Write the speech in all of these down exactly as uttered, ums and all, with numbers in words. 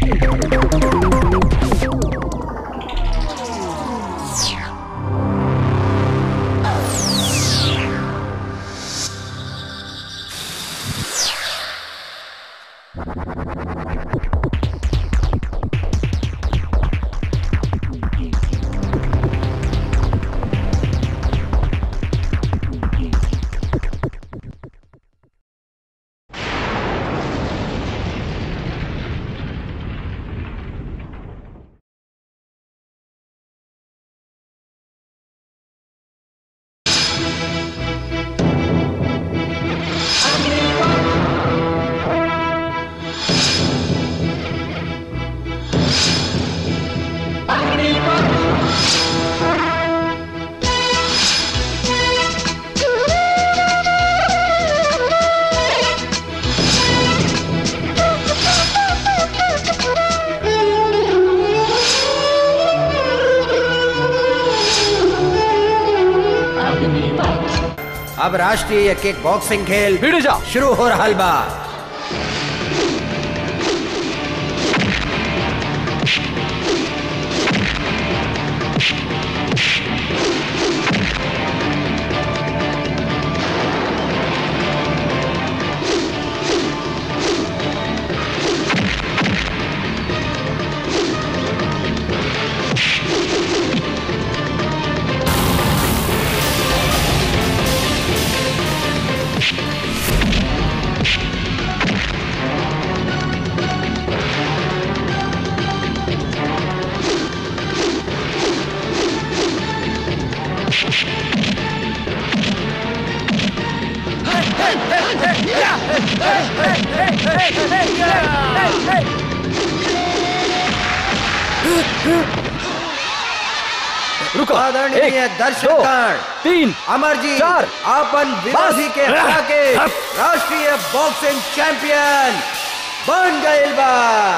अब राष्ट्रीय kick boxing खेल शुरू हो रहा बा। रुको, आदरणीय दर्शकगण, तीन, अमरजीत चार, अपन विरोधी के हरा के राष्ट्रीय बॉक्सिंग चैंपियन बन गए बा।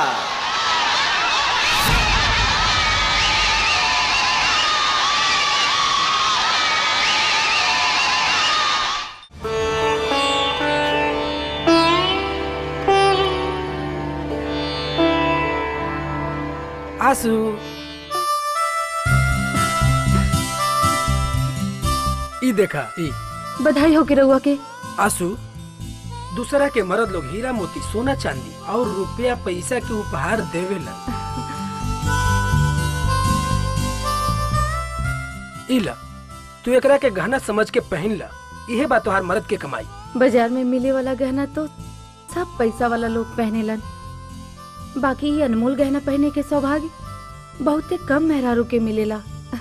आसू ई देखा ई बधाई हो के रहुआ के। आसू, दूसरा के मर्द लोग हीरा मोती सोना चांदी और रुपया पैसा के उपहार देवेला। इला तू एकरा के गहना समझ के पहन ला, इहे बात तोहार मर्द के कमाई। बाजार में मिले वाला गहना तो सब पैसा वाला लोग पहनेलन, बाकी ये अनमोल गहना पहने के सौभाग्य बहुते कम मेहरारू के मिलेला।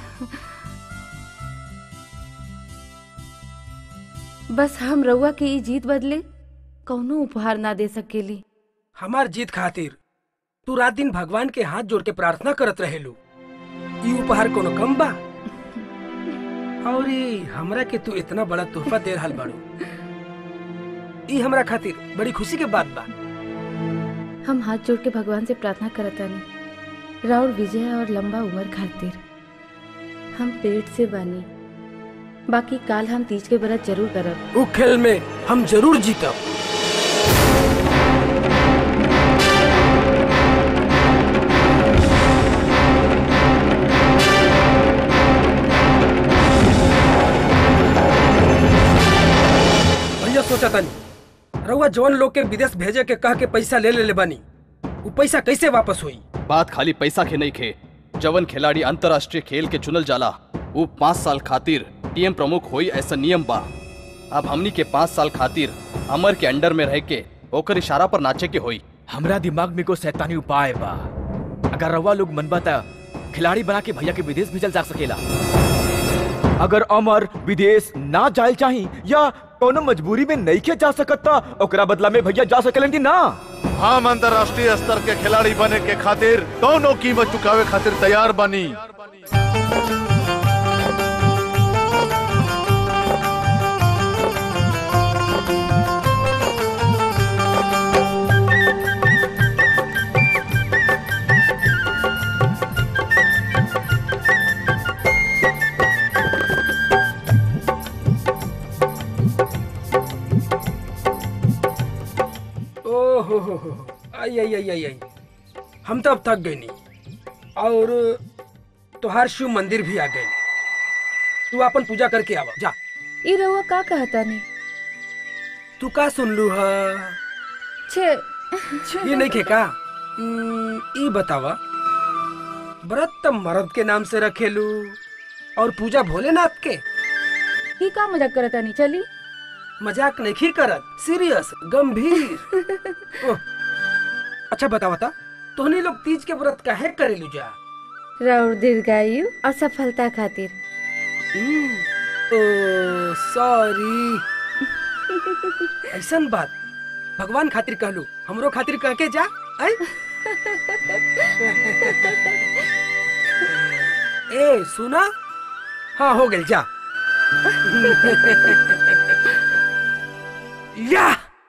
बस हम रउआ के ई जीत बदले कौनो उपहार ना दे सकेली। हमार जीत खातिर तू रात दिन भगवान के हाथ जोड़ के प्रार्थना करत रहेलू, ई उपहार कोनो कम बा? और हमरा के तू इतना बड़ा तोहफा दे रहल बाड़ू, ई हमरा खातिर बड़ी खुशी के बात बा। हम हाथ जोड़ के भगवान से प्रार्थना करतानी राउर विजय और लंबा उम्र खातिर। हम पेट से बानी, बाकी काल हम तीज के व्रत जरूर करब। उ खेल में हम जरूर जीतब। भैया सोचा तानी रउआ जवान लोग के विदेश भेजे के कह के पैसा ले ले ले बानी, वो पैसा कैसे वापस हुई? बात खाली पैसा के नहीं खे, जवन खिलाड़ी अंतरराष्ट्रीय खेल के चुनल जाला वो पाँच साल खातिर टीएम प्रमुख होई ऐसा नियम बा। अब हमनी के पाँच साल खातिर अमर के अंडर में रह के ओकर इशारा पर नाचे के होई। हमरा दिमाग में को शैतानी उपाय बा, अगर रवा लोग मनबा ता खिलाड़ी बना के भैया के विदेश भेजल जा सकेला। अगर अमर विदेश ना जाए चाही या कोनो मजबूरी में नहीं के जा सकता, ओकरा बदला में भैया जा सकेलन कि ना? हम अंतरराष्ट्रीय स्तर के खिलाड़ी बने के खातिर दोनों कीमत चुकावे खातिर तैयार बनी। आई आई आई आई आई हम तो अब थक गए नहीं और तुहार शिव मंदिर भी आ गए। तू अपन पूजा करके आवा जा। ई रउआ का कहता नहीं? तू का सुन लू हा? छे ये नहीं के का? ई बतावा, व्रत त मर्द के नाम से रखेलू और पूजा भोलेनाथ के? ई का मजाक करता नहीं? चली मजाक नहीं करत, सीरियस गंभीर। ओह, अच्छा बता बता, तोहनी लोग तीज के व्रत काहे करेलू जा? राउर दीर्घायु और सफलता खातिर। ओ सॉरी, ऐसन बात भगवान खातिर कहलू, हमरो खातिर कह के जा। आई? ए सुना, हाँ हो गई जा। या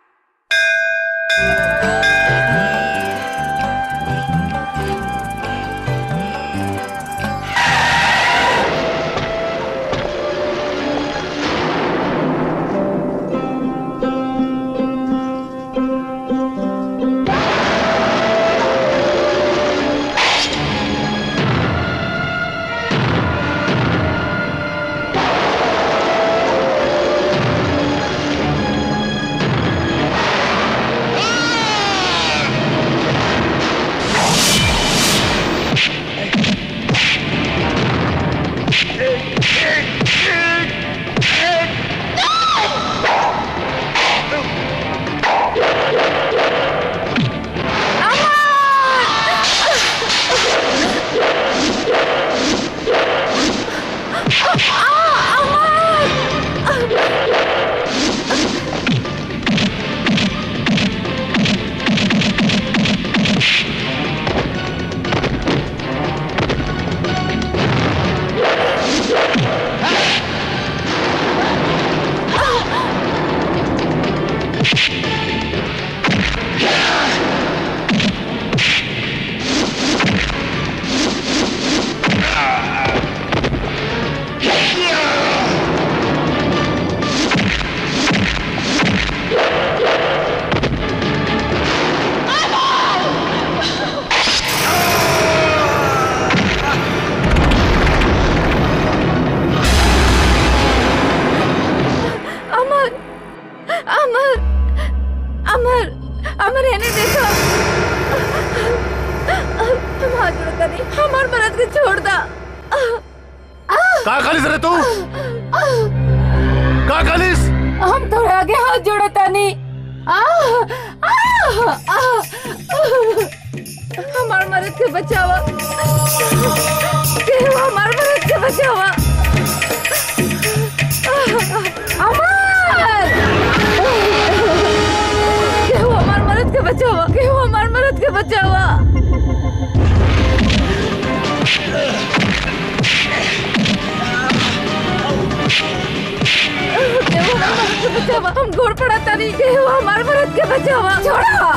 हम घोड़ पड़ा तनी के हो, हमार मर्द के बचावा, छोड़ा।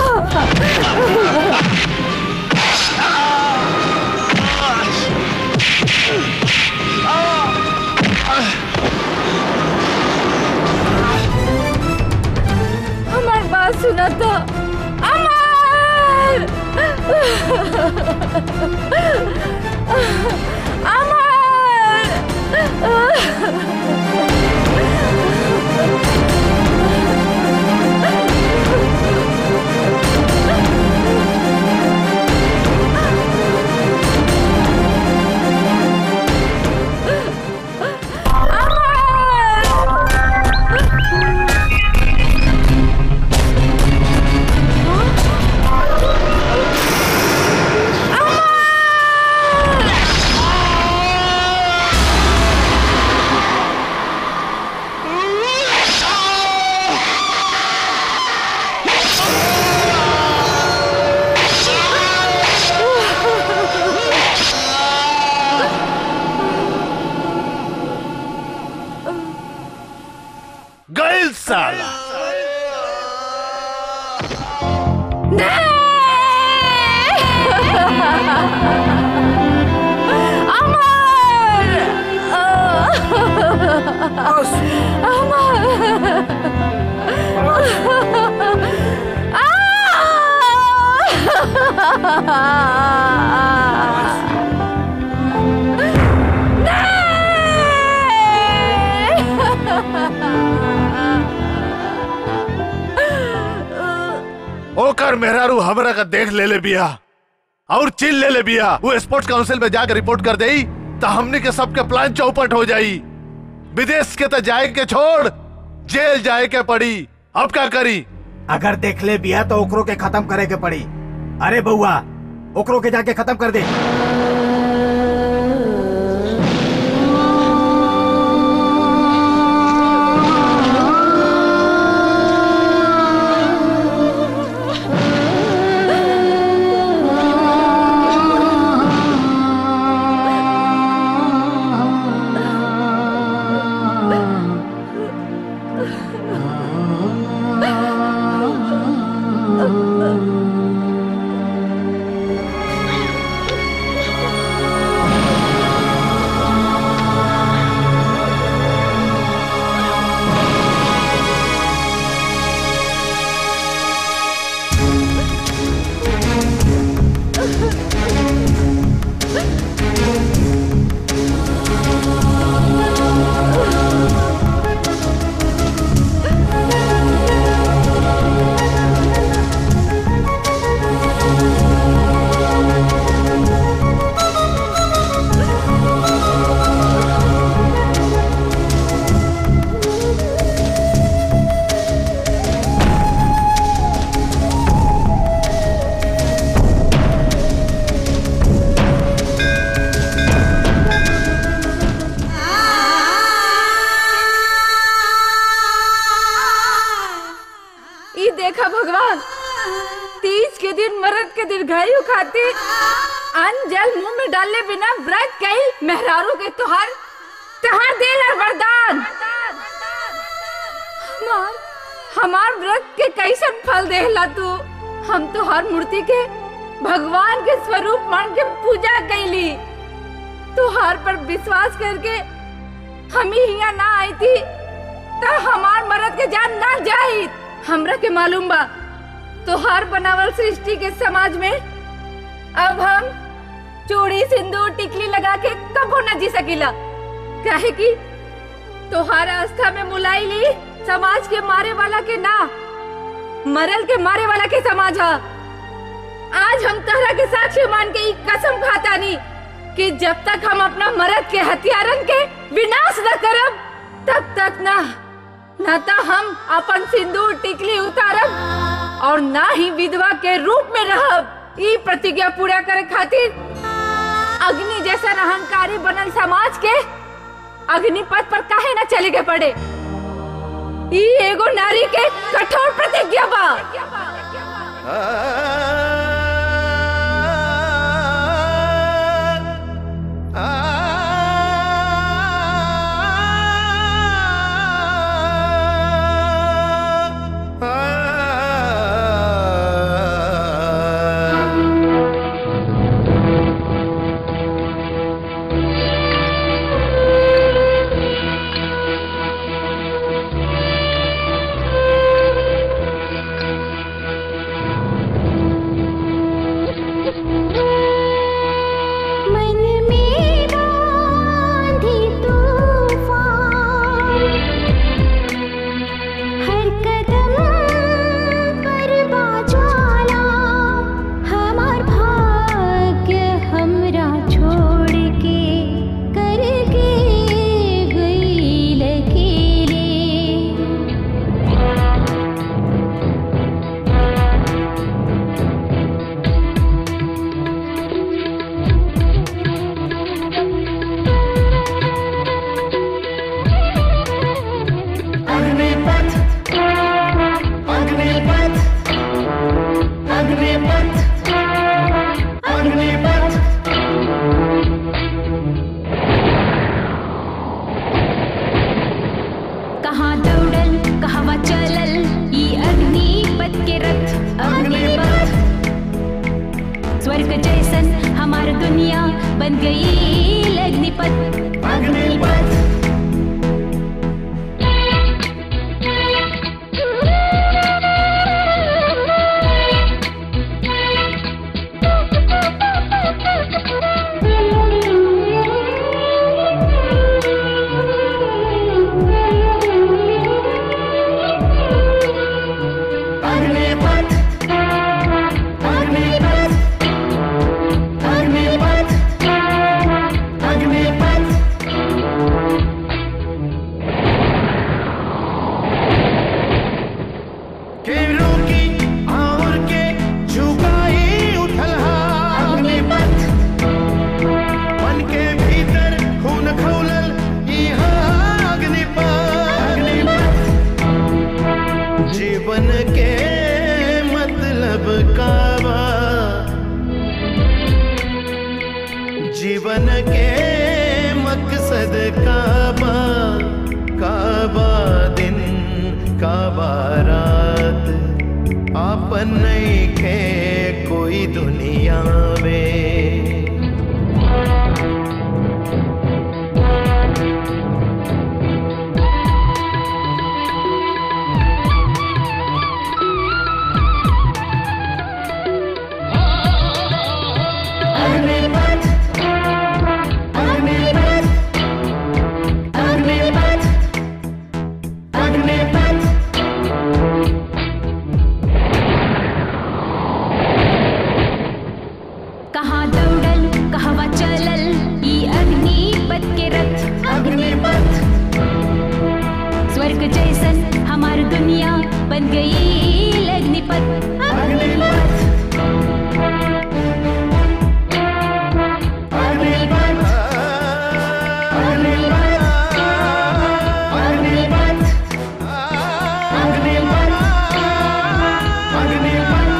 हमार बात सुना था, अमर, अमर। ओकर मेहरारू हमरा का देख ले ले बिया और चिल ले ले बिया। वो स्पोर्ट्स काउंसिल में जाकर रिपोर्ट कर देई तो हमने के सबके प्लान चौपट हो जाई। विदेश के तो जाए के छोड़ जेल जाए के पड़ी। अब क्या करी? अगर देख ले बिया तो ओकरो के खत्म करे के पड़ी। अरे बउआ ओकरो के जाके खत्म कर दे। अंजल मुंह में डाले बिना व्रत कई मेहरारू के तोहर तोहर दिल और वरदान हमार हमार व्रत के कैसन फल देहला तू। हम तो हर मूर्ति के भगवान के स्वरूप मान के पूजा कैली। तुहार पर विश्वास करके हम ही यहाँ ना आई थी तो हमार मरद के जान ना जाई। हमरा के मालूम बा तुहार बनावल सृष्टि के समाज में अब हम चूड़ी सिंदूर टिकली लगा के कबो न जी सकीला। काहे कि तोहार आस्था में मुलाई ली समाज के मारे वाला के ना मरल के मारे वाला के समाज है। आज हम तोहरा के साक्षी मान के एक कसम खाता नहीं कि जब तक हम अपना मरद के हथियारन के विनाश न करब तब तक ना ना तो हम अपन सिंदूर टिकली उतारब और ना ही विधवा के रूप में रहब। ई प्रतिज्ञा पूरा करे खातिर अग्नि जैसा अहंकारी बनल समाज के अग्निपथ पर काहे न चले के पड़े। ई एगो नारी के कठोर प्रतिज्ञा बा। बन के मकसद काबा, काबा दिन काबा रात, आपन नहीं खे कोई दुनिया में। बन गई अग्निपथ, अग्निपथ, अग्निपथ, अग्निपथ, अग्निपथ, अग्निपथ।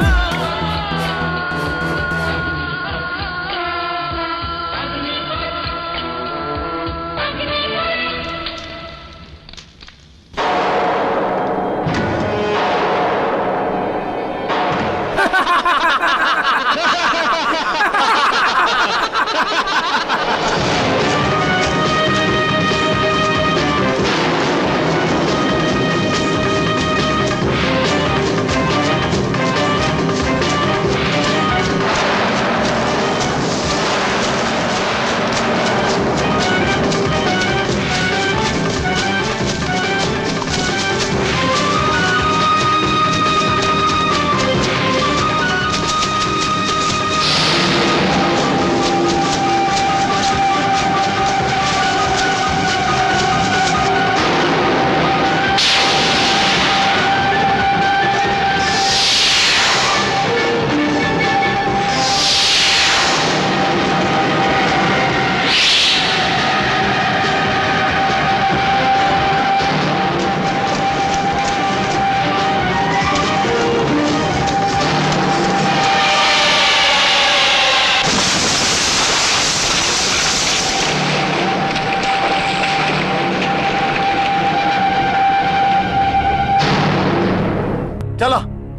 चलो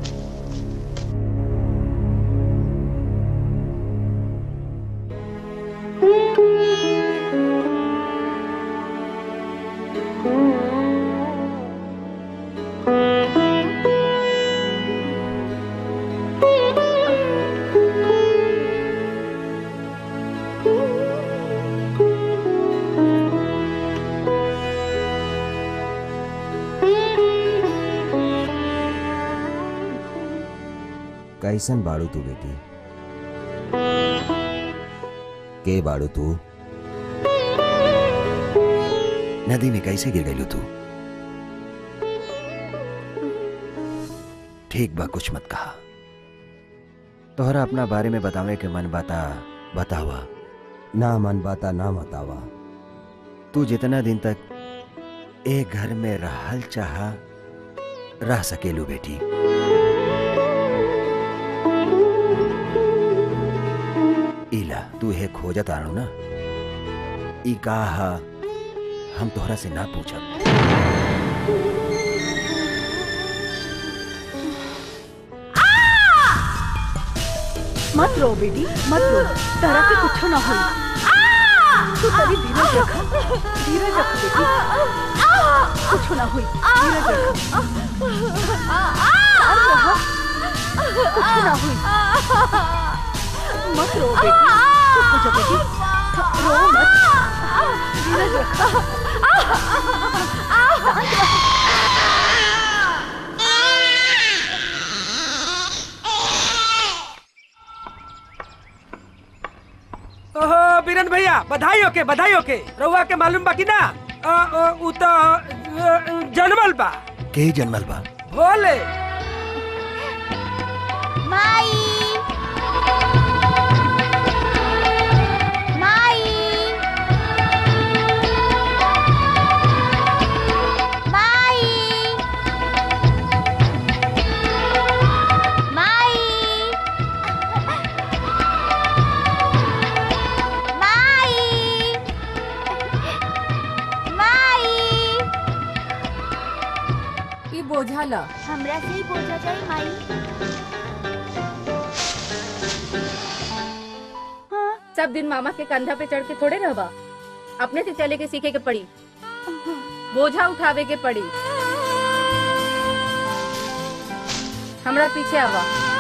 कैसन बाड़ू तू बेटी? के बाड़ू तू? नदी में कैसे गिर गई तू? ठीक बा, कुछ मत कहा। तोहरा अपना बारे में बतावे के मन बाता बतावा, ना मन बाता ना बतावा। तू जितना दिन तक एक घर में रहल चाहा रह सकेलू बेटी। इला तू है खोजत आनु ना, ई कहा हम तोहरा से ना पूछब। मत रो बेटी, मत रो, तारा के कुछ ना हो। तू तभी धीरज रख, धीरज रख बेटी, कुछ ना हुई, धीरज रख, कुछ ना हुई। मत रो बेटी, चुप हो जा बेटी, रो मत, धीरज रख। ओहो बीरन भैया, बधाई हो के, बधाई हो के। रउआ के मालूम बा कि ना, उ तो जन्मल बा। के जन्मल बा? बोले माई, माई, ला। हमरा से ही पूछा जाए माई। हाँ, सब दिन मामा के कंधा पे चढ़ के थोड़े रहबा, अपने से चले के सीखे के पड़ी, बोझा उठावे के पड़ी। हमरा पीछे आवा।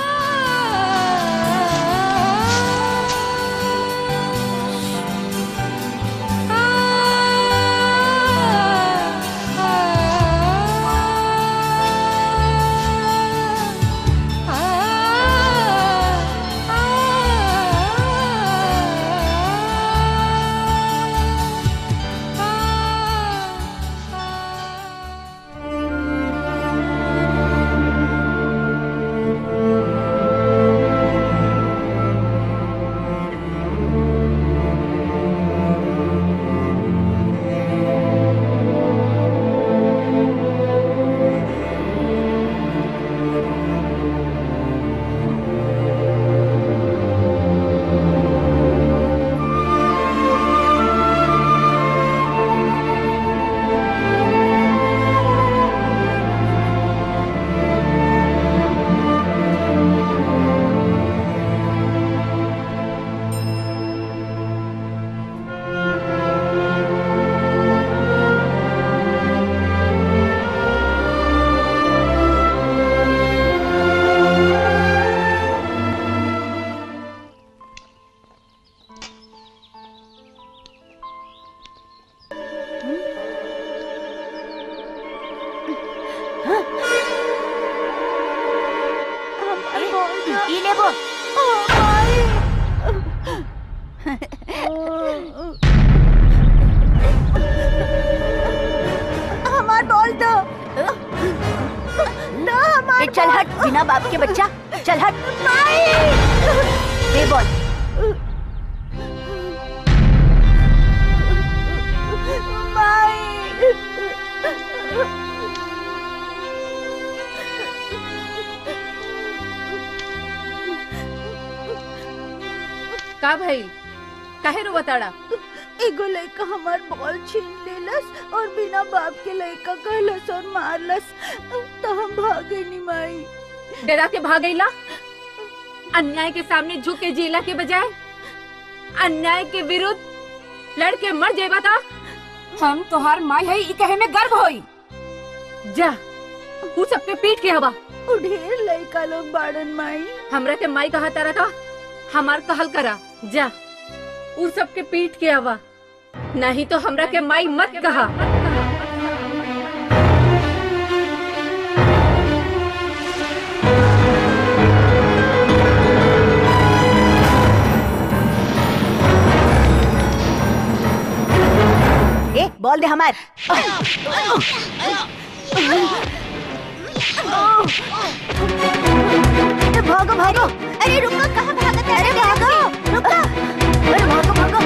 हमार बॉल दो। ना हमार चल हट, बिना बाप के बच्चा, चल हट। दे बॉल। का भाई, काहे रो बताड़ा? एगो लड़का हमार बॉल छीन लेलस और बिना बाप के लड़का कहलस और मारलस, तो हम भागे नी माई। डरा के भागैला? अन्याय के सामने झुक के जीला के बजाय अन्याय के विरुद्ध लड़के मर जेबा था। हम तोहार माई है, ई कहे में गर्व होई। जा, तू सबके पीठ के हवा। उ ढेर लड़का लोग बाड़न माई। हमरा के माई कहा तारा था, हमार कहल करा। जा, उ सबके पीठ के हवा, नहीं तो हमरा के माई मत कहा। ए, बॉल दे हमार। भागो भागो। अरे रुको, कहाँ भागत है? अरे भागो, रुको। अरे भागो भागो।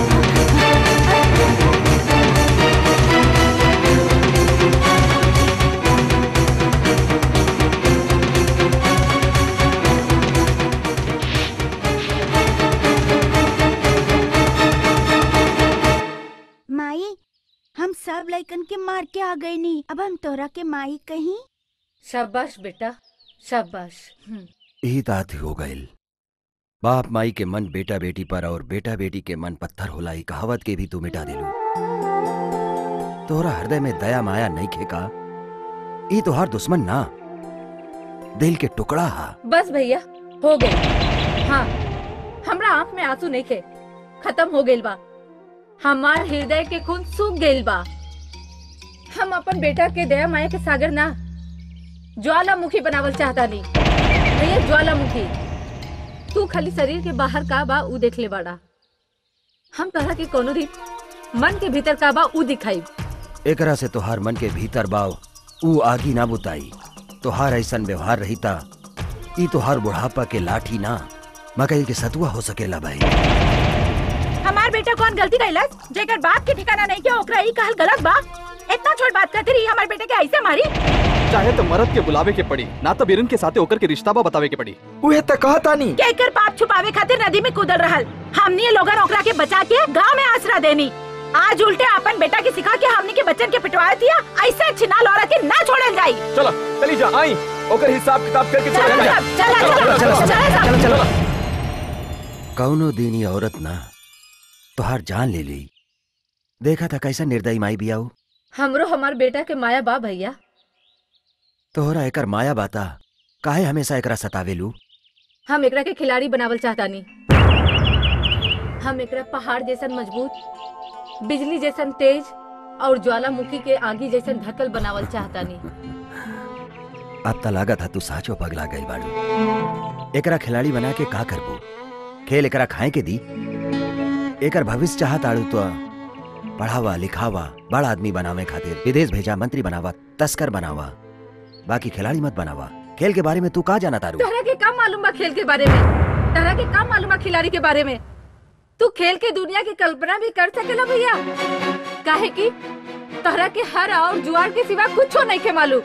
माई, हम सब लड़कन के मार के आ गए नी, अब हम तोरा के माई कहीं। शाबाश बेटा, शाबाश। यही तात हो गईल। बाप माई के मन बेटा बेटी पर और बेटा बेटी के मन पत्थर होला, ई कहावत के भी तू मिटा दिलू। तोहरा हृदय में दया माया नहीं खेका, ई तोहार दुश्मन ना, दिल के टुकड़ा हा। बस भैया, हो गए। हाँ, हमरा आँख में आंसू नहीं खे, खत्म हो गइल बा। हमार हृदय के खून सूख गइल बा। हम अपन बेटा के दया माया के सागर ना, ज्वालामुखी बनावल चाहता नहीं। भैया ज्वालामुखी, तू खाली शरीर के बाहर का बा ऊ देख ले बाड़ा। हम तोहरा के कोनो दिन मन के भीतर का बा ऊ दिखाई। एकरा से तोहार मन के भीतर बाव ऊ आगी ना बुताई। तोहार ऐसन व्यवहार रही ता ई तोहार बुढ़ापा के लाठी ना, मकई के सतुआ हो सकेला भाई। हमार बेटा कौन गलती कैलस जेकर बाप के ठिकाना नहीं किया, ओकरा ई कहल गलत बा? इतना छोट बात करती रही, हमारे बेटे के ऐसे मारी। चाहे तो मरद के बुलावे के पड़ी, ना तो बिरन के साथे ओकर के रिश्ता बा बतावे के पड़ी। उहे त कहता नी केकर पाप छुपावे खातिर नदी में कूदल रहल। हमनी लोगन ओकरा के बचा के गांव में आसरा देनी। आज उल्टे अपन बेटा के सिखा के हमने के बच्चन के पिटवाए दिया। ऐसे छिना लौरा के ना छोड़ल जाई। चलो चली जा आई ओकर हिसाब किताब करके चल चल चल चल चल। कौनो दीनी औरत ना तोहार जान ले ली। देखा था कैसा निर्दयी माई बियाऊ। हमरो हमार बेटा के माया बा भैया। तोहरा एकर माया बाता काहे हमेशा एकरा सतावेलू। हम एकरा के खिलाड़ी बनावल चाहतानी। हम एकरा पहाड़ जैसन मजबूत, बिजली जैसन तेज और ज्वालामुखी के आगी जैसन धकल बनावल चाहतानी। अब त लागत है तू साचो पगला गई बाड़ू। एकरा खिलाड़ी बना के का करबू। खेल एकरा खाए के दी। एकर भविष्य चाहत आड़ू तो पढ़ावा लिखावा, बड़ा आदमी बनावे खातिर विदेश भेजा, मंत्री बनावा, तस्कर बनावा, बाकी खिलाड़ी मत बनावा। खेल के बारे में तू का जाना तारू। तहरा के का मालूम बा खेल के बारे में। तहरा के का मालूम बा खिलाड़ी के बारे में। तू खेल के दुनिया की कल्पना भी कर सकेला भैया। काहे कि तहरा के हर और जुआर के सिवा कुछ नहीं के मालूम।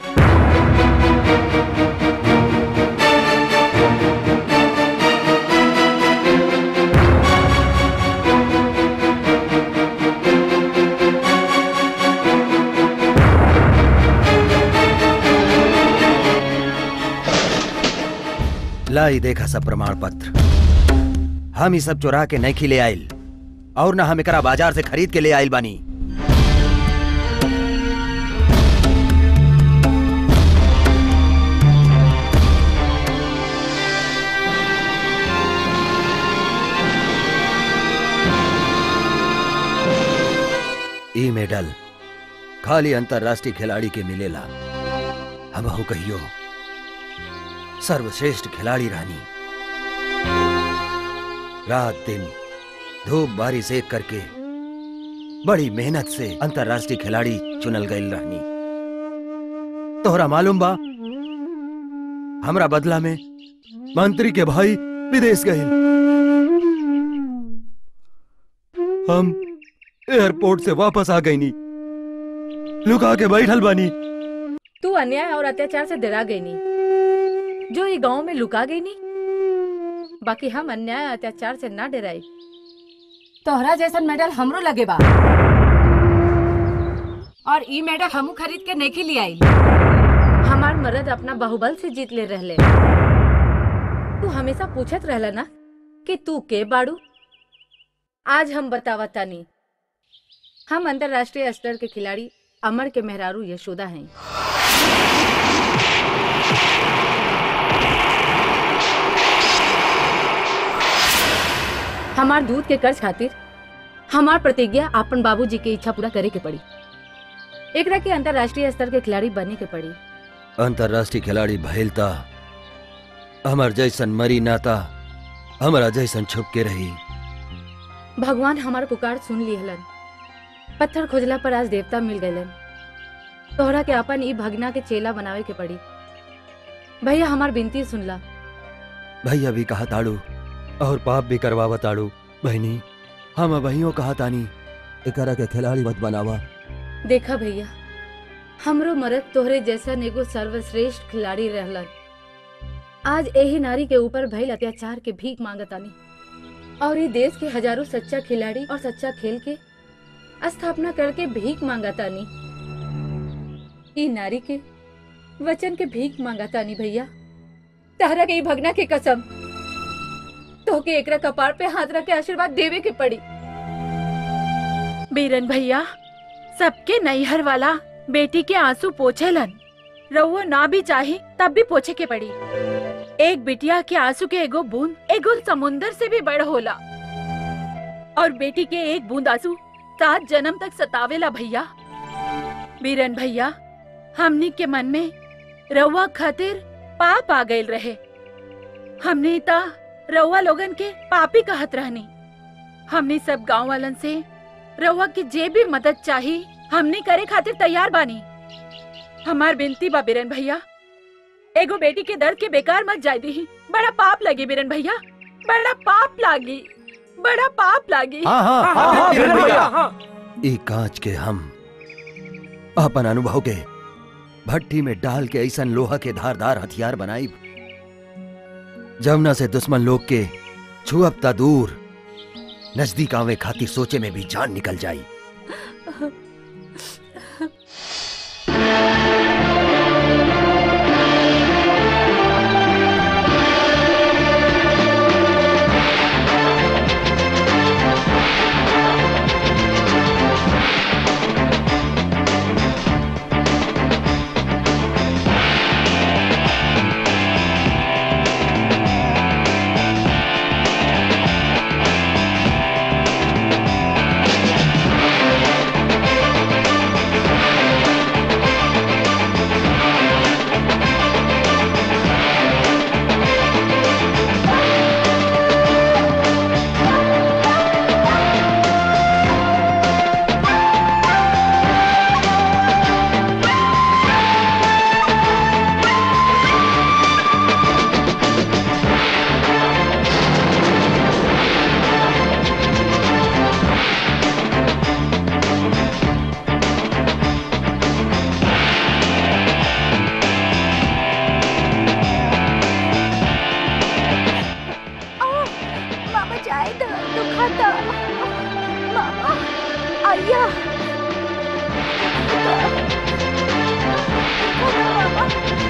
लाई देखा सब प्रमाण पत्र। हम ही सब चुरा के नहीं खिले आयल और ना हम एकरा बाजार से खरीद के ले आयल बानी। ई मेडल खाली अंतरराष्ट्रीय खिलाड़ी के मिलेला। हम हो कहियो सर्वश्रेष्ठ खिलाड़ी रानी। रात दिन धूप बारिश एक करके बड़ी मेहनत से अंतरराष्ट्रीय खिलाड़ी चुनल गई रानी। तोहरा मालूम बा हमरा बदला में मंत्री के भाई विदेश गए। हम एयरपोर्ट से वापस आ गई नी, लुका के बैठल बानी। तू अन्याय और अत्याचार से डरा गई नी, जो ये गांव में लुका गई नी। बाकी हम अन्याय अत्याचार से ना डराई। तोहरा जैसन मेडल हमरो लगे बा और ई मेडल हमू खरीद के नहीं ले आई। हमार मर्द अपना बाहुबल से जीत ले रहले। तू हमेशा पूछत रहला ना कि तू के बाड़ू। आज हम बतावता नहीं। हम अंतरराष्ट्रीय स्तर के खिलाड़ी अमर के मेहरारू यशोदा हैं। हमार दूध के कर्ज खातिर हमार प्रतिज्ञा अपन बाबूजी के इच्छा पूरा करे के पड़ी। एकरा के अंतरराष्ट्रीय स्तर के खिलाड़ी बनने के पड़ी। अंतरराष्ट्रीय खिलाड़ी भइलता हमर जैसन मरी नाता हमारा जैसन छुप के रही। भगवान हमार पुकार सुन लिहलन। पत्थर खोजला पर आज देवता मिल गए। तोहरा के अपन ई भगना के चेला बनावे के पड़ी। भैया हमार विनती सुनला। भैया भी कहा ताड़ू और पाप भी करवावा ताड़ू। बहनी हम भैयों कहा तानी एकरा के खिलाड़ी मत बनावा। देखा भैया हमरो मरद तोहरे जैसा एगो सर्वश्रेष्ठ खिलाड़ी रहलन। आज यही नारी के ऊपर भइल अत्याचार के भीख मांगतानी और ये देश के हजारों सच्चा खिलाड़ी और सच्चा खेल के स्थापना करके भीख मांगतानी। ई नारी के वचन के भीख मांगतानी भैया। तहरा के ई भगना के कसम तो के एकरा कपार पे हाथ रख के आशीर्वाद देवे के पड़ी। बीरन भैया सबके नैहर वाला बेटी के आंसू पोछेलन। रउआ ना भी चाहे तब भी पोछे के पड़ी। एक बिटिया के आंसू के एगो बूंद एगो समुंदर से भी बड़ होला और बेटी के एक बूंद आंसू सात जन्म तक सतावेला भैया। बीरन भैया हमनी के मन में रउआ खातिर पाप आ गइल रहे। हमने ता रउआ लोगन के पापी कहत रहनी। हमने सब गांव वालन से रउआ की जे भी मदद चाहिए हमने करे खातिर तैयार बानी। हमार बिनती बा बीरन भैया एगो बेटी के दर्द के बेकार मत जाय दी। बड़ा पाप लगी बीरन भैया, बड़ा पाप लागी, बड़ा पाप लागी। हाँ हाँ हाँ हाँ बीरन भैया। ई कांच के हम अपन अनुभव के भट्टी में डाल के ऐसा लोहा के धारदार हथियार बनाई जमुना से दुश्मन लोग के छुअबता दूर नजदीक आवे खातिर सोचे में भी जान निकल जाई। दुखाता। मामा आया। मामा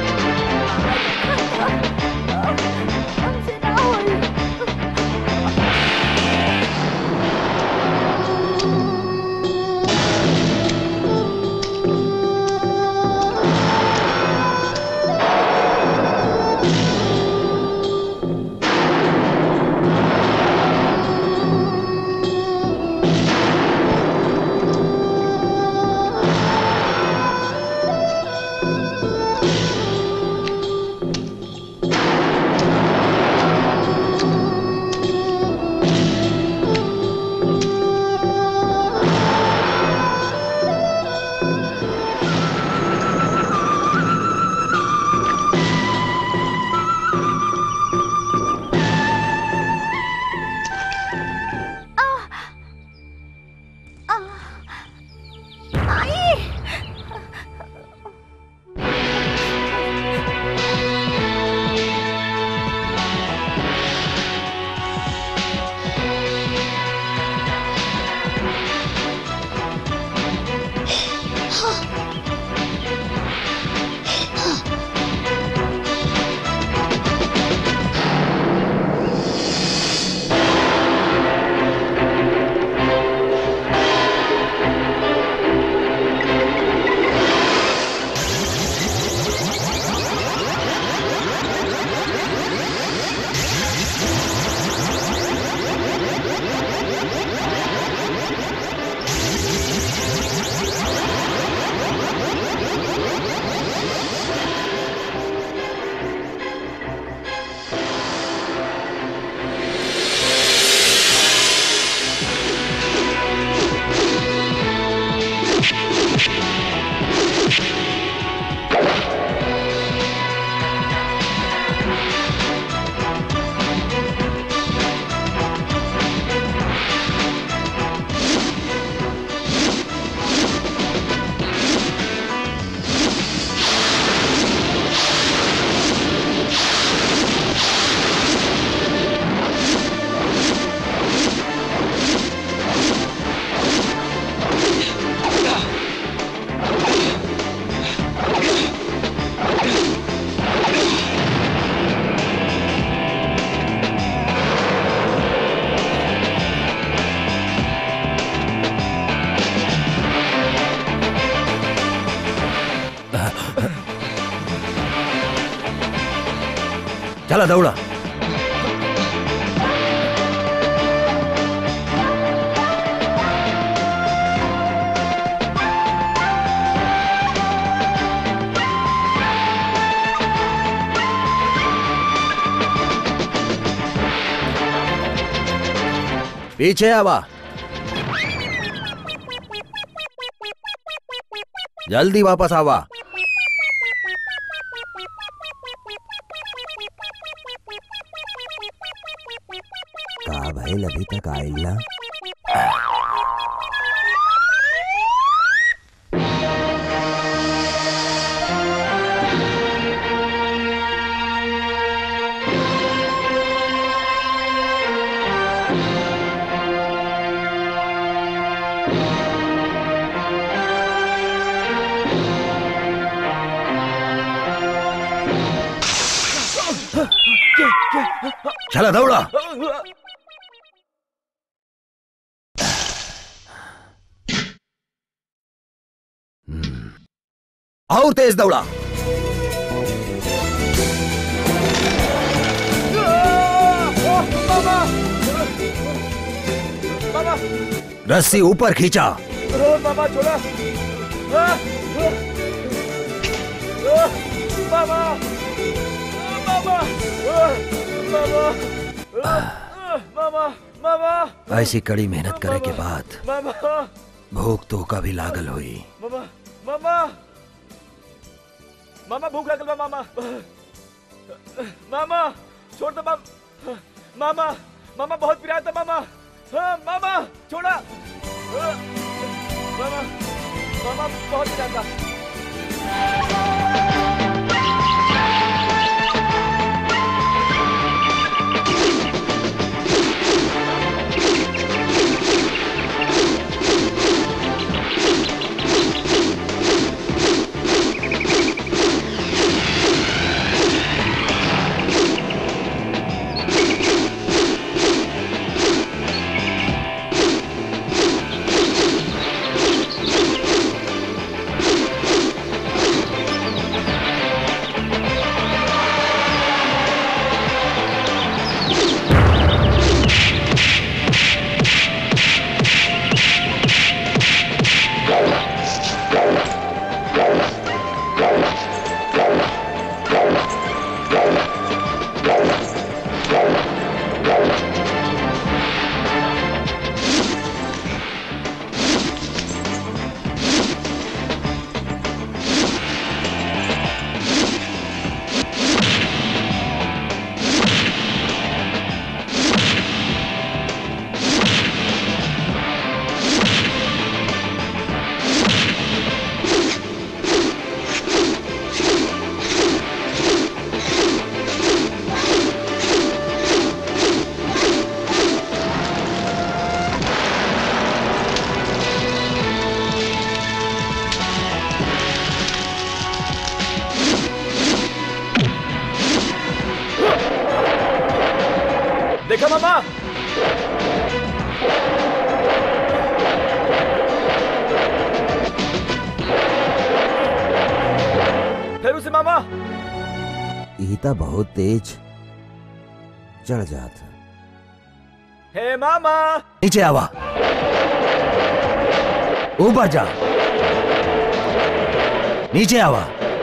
हमसे ना होई। चला दौड़ा। पीछे आवा, जल्दी वापस आवा। का भाई अभी तक आयल ना? चला दौड़ा। और तेज दौड़ा। रस्सी ऊपर खींचा। मामा छोड़ा। मामा मामा मामा मामा ऐसी कड़ी मेहनत करे के बाद मामा भूख तो का भी लागल हुई। मामा मामा मामा भूख लगल बा मामा। मामा छोड़ दो मामा। मामा मामा बहुत पिराया था मामा। हाँ, मामा छोड़ा। हाँ, मामा मामा बहुत पिराया था। मामा। फेरू से मामा। ईता बहुत तेज चढ़ जाता। हे मामा। नीचे आवा, ऊपर जा, नीचे आवा।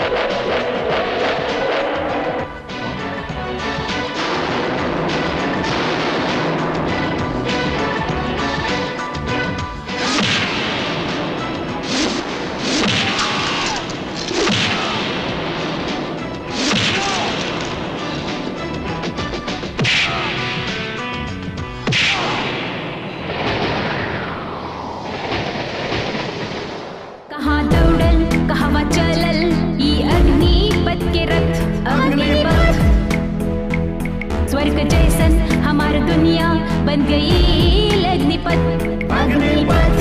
स्वर्ग जैसन हमार दुनिया बन गई अग्निपथ। अग्निपथ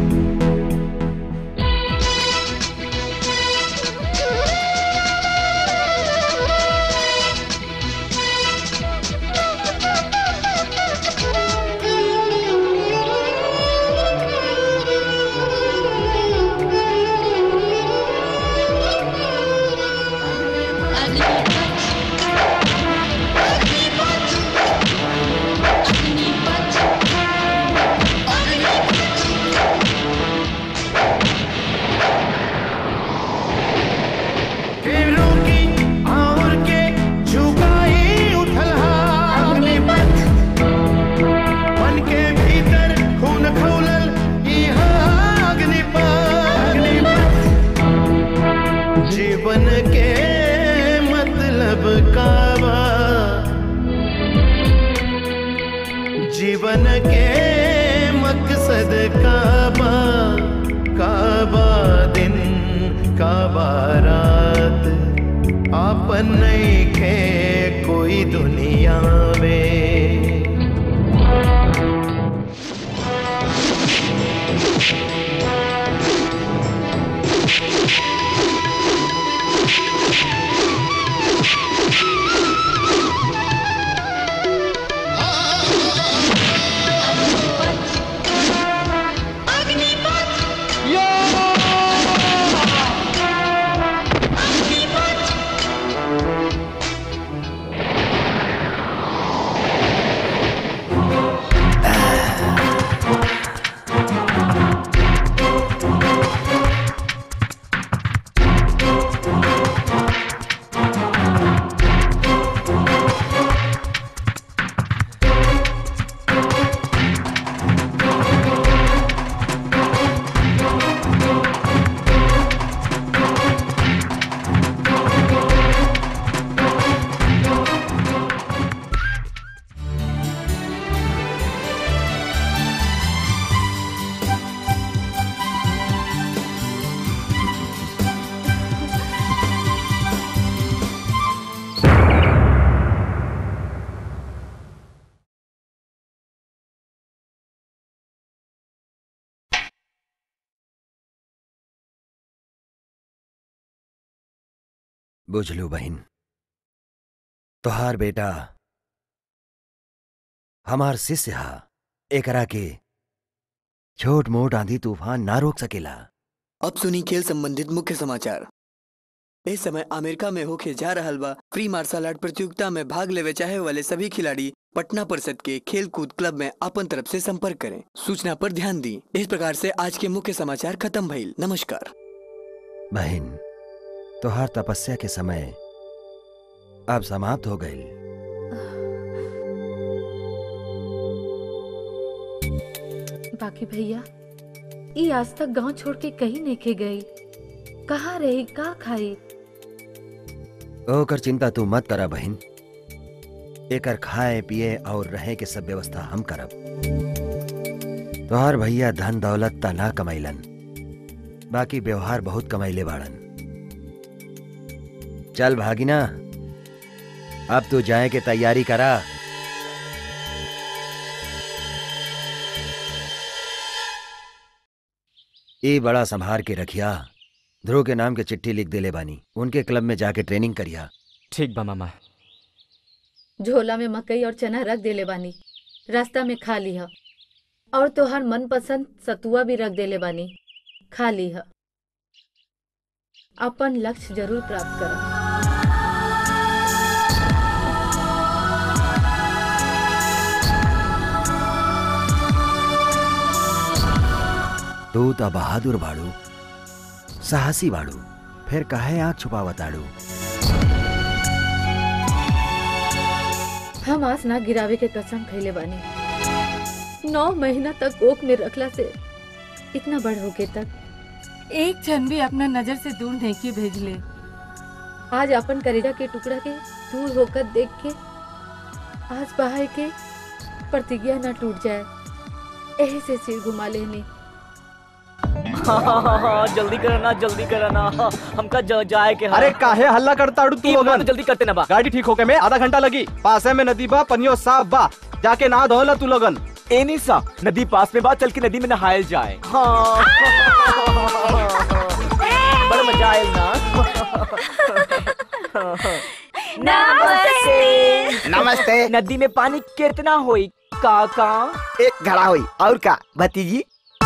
जीवन के मकसद काबा, काबा दिन काबा रात, आपन नहीं खे कोई दुनिया में। बुझ लो बहन, तोहार बेटा हमार शिष्य हा, एकरा के छोट मोट आंधी तूफान ना रोक सकेला। अब सुनी खेल संबंधित मुख्य समाचार। इस समय अमेरिका में होके जा रहल बा फ्री मार्शल आर्ट प्रतियोगिता में भाग लेवे चाहे वाले सभी खिलाड़ी पटना परिषद के खेल कूद क्लब में अपन तरफ से संपर्क करें। सूचना पर ध्यान दी। इस प्रकार से आज के मुख्य समाचार खत्म भइल। नमस्कार। बहन, तोहार तपस्या के समय अब समाप्त हो गई। बाकी भैया ई आज तक गांव छोड़ के कहीं नहीं के गई। कहाँ रही, का खाई? ओकर चिंता तू मत करा बहन, एकर खाए पिए और रहे के सब व्यवस्था हम करब। तोहार भैया धन दौलत ता ना कमाइलन, बाकी व्यवहार बहुत कमाइले बाड़न। चल भागिना, अब तू जाए के तैयारी करा। ये बड़ा संभार के रखिया। ध्रुव के नाम के चिट्ठी लिख देले बानी, उनके क्लब में जाके ट्रेनिंग करिया। ठीक बा मामा। झोला में मकई और चना रख देले बानी, रास्ता में खा ली है और तोहर मनपसंद सतुआ भी रख देले बानी, खा ली है। अपन लक्ष्य जरूर प्राप्त कर। तू तो बहादुर बाड़ू, साहसी बाड़ू, फिर काहे आँख छुपावताड़ू? हम आस ना गिरावे के कसम खैले बानी। नौ महीना तक ओक में रखला से इतना बड़ होके तक एक क्षण भी अपना नजर से दूर नहीं की भेजले। आज अपन करेजा के टुकड़ा के दूर होकर देख के आज बाहर के प्रतिज्ञा ना टूट जाए, यही से सिर घुमा लेने। हाँ, हाँ, हाँ, जल्दी करना जल्दी करना, हमका जा, जाए के। अरे काहे हल्ला करता अड़ू तू लोगन? जल्दी करते ना बा। गाड़ी ठीक होके में आधा घंटा लगी। पासे में नदी बा, पनियो साफ बा, जाके नहा धोला तू लोगन। ए निशा, नदी पास में बा, चल के नदी में नहायल जाए। हाँ बड़ा मजा आयल ना। नमस्ते। नमस्ते। नदी में पानी कितना होई काका? एक घड़ा होई। और का भतीजी?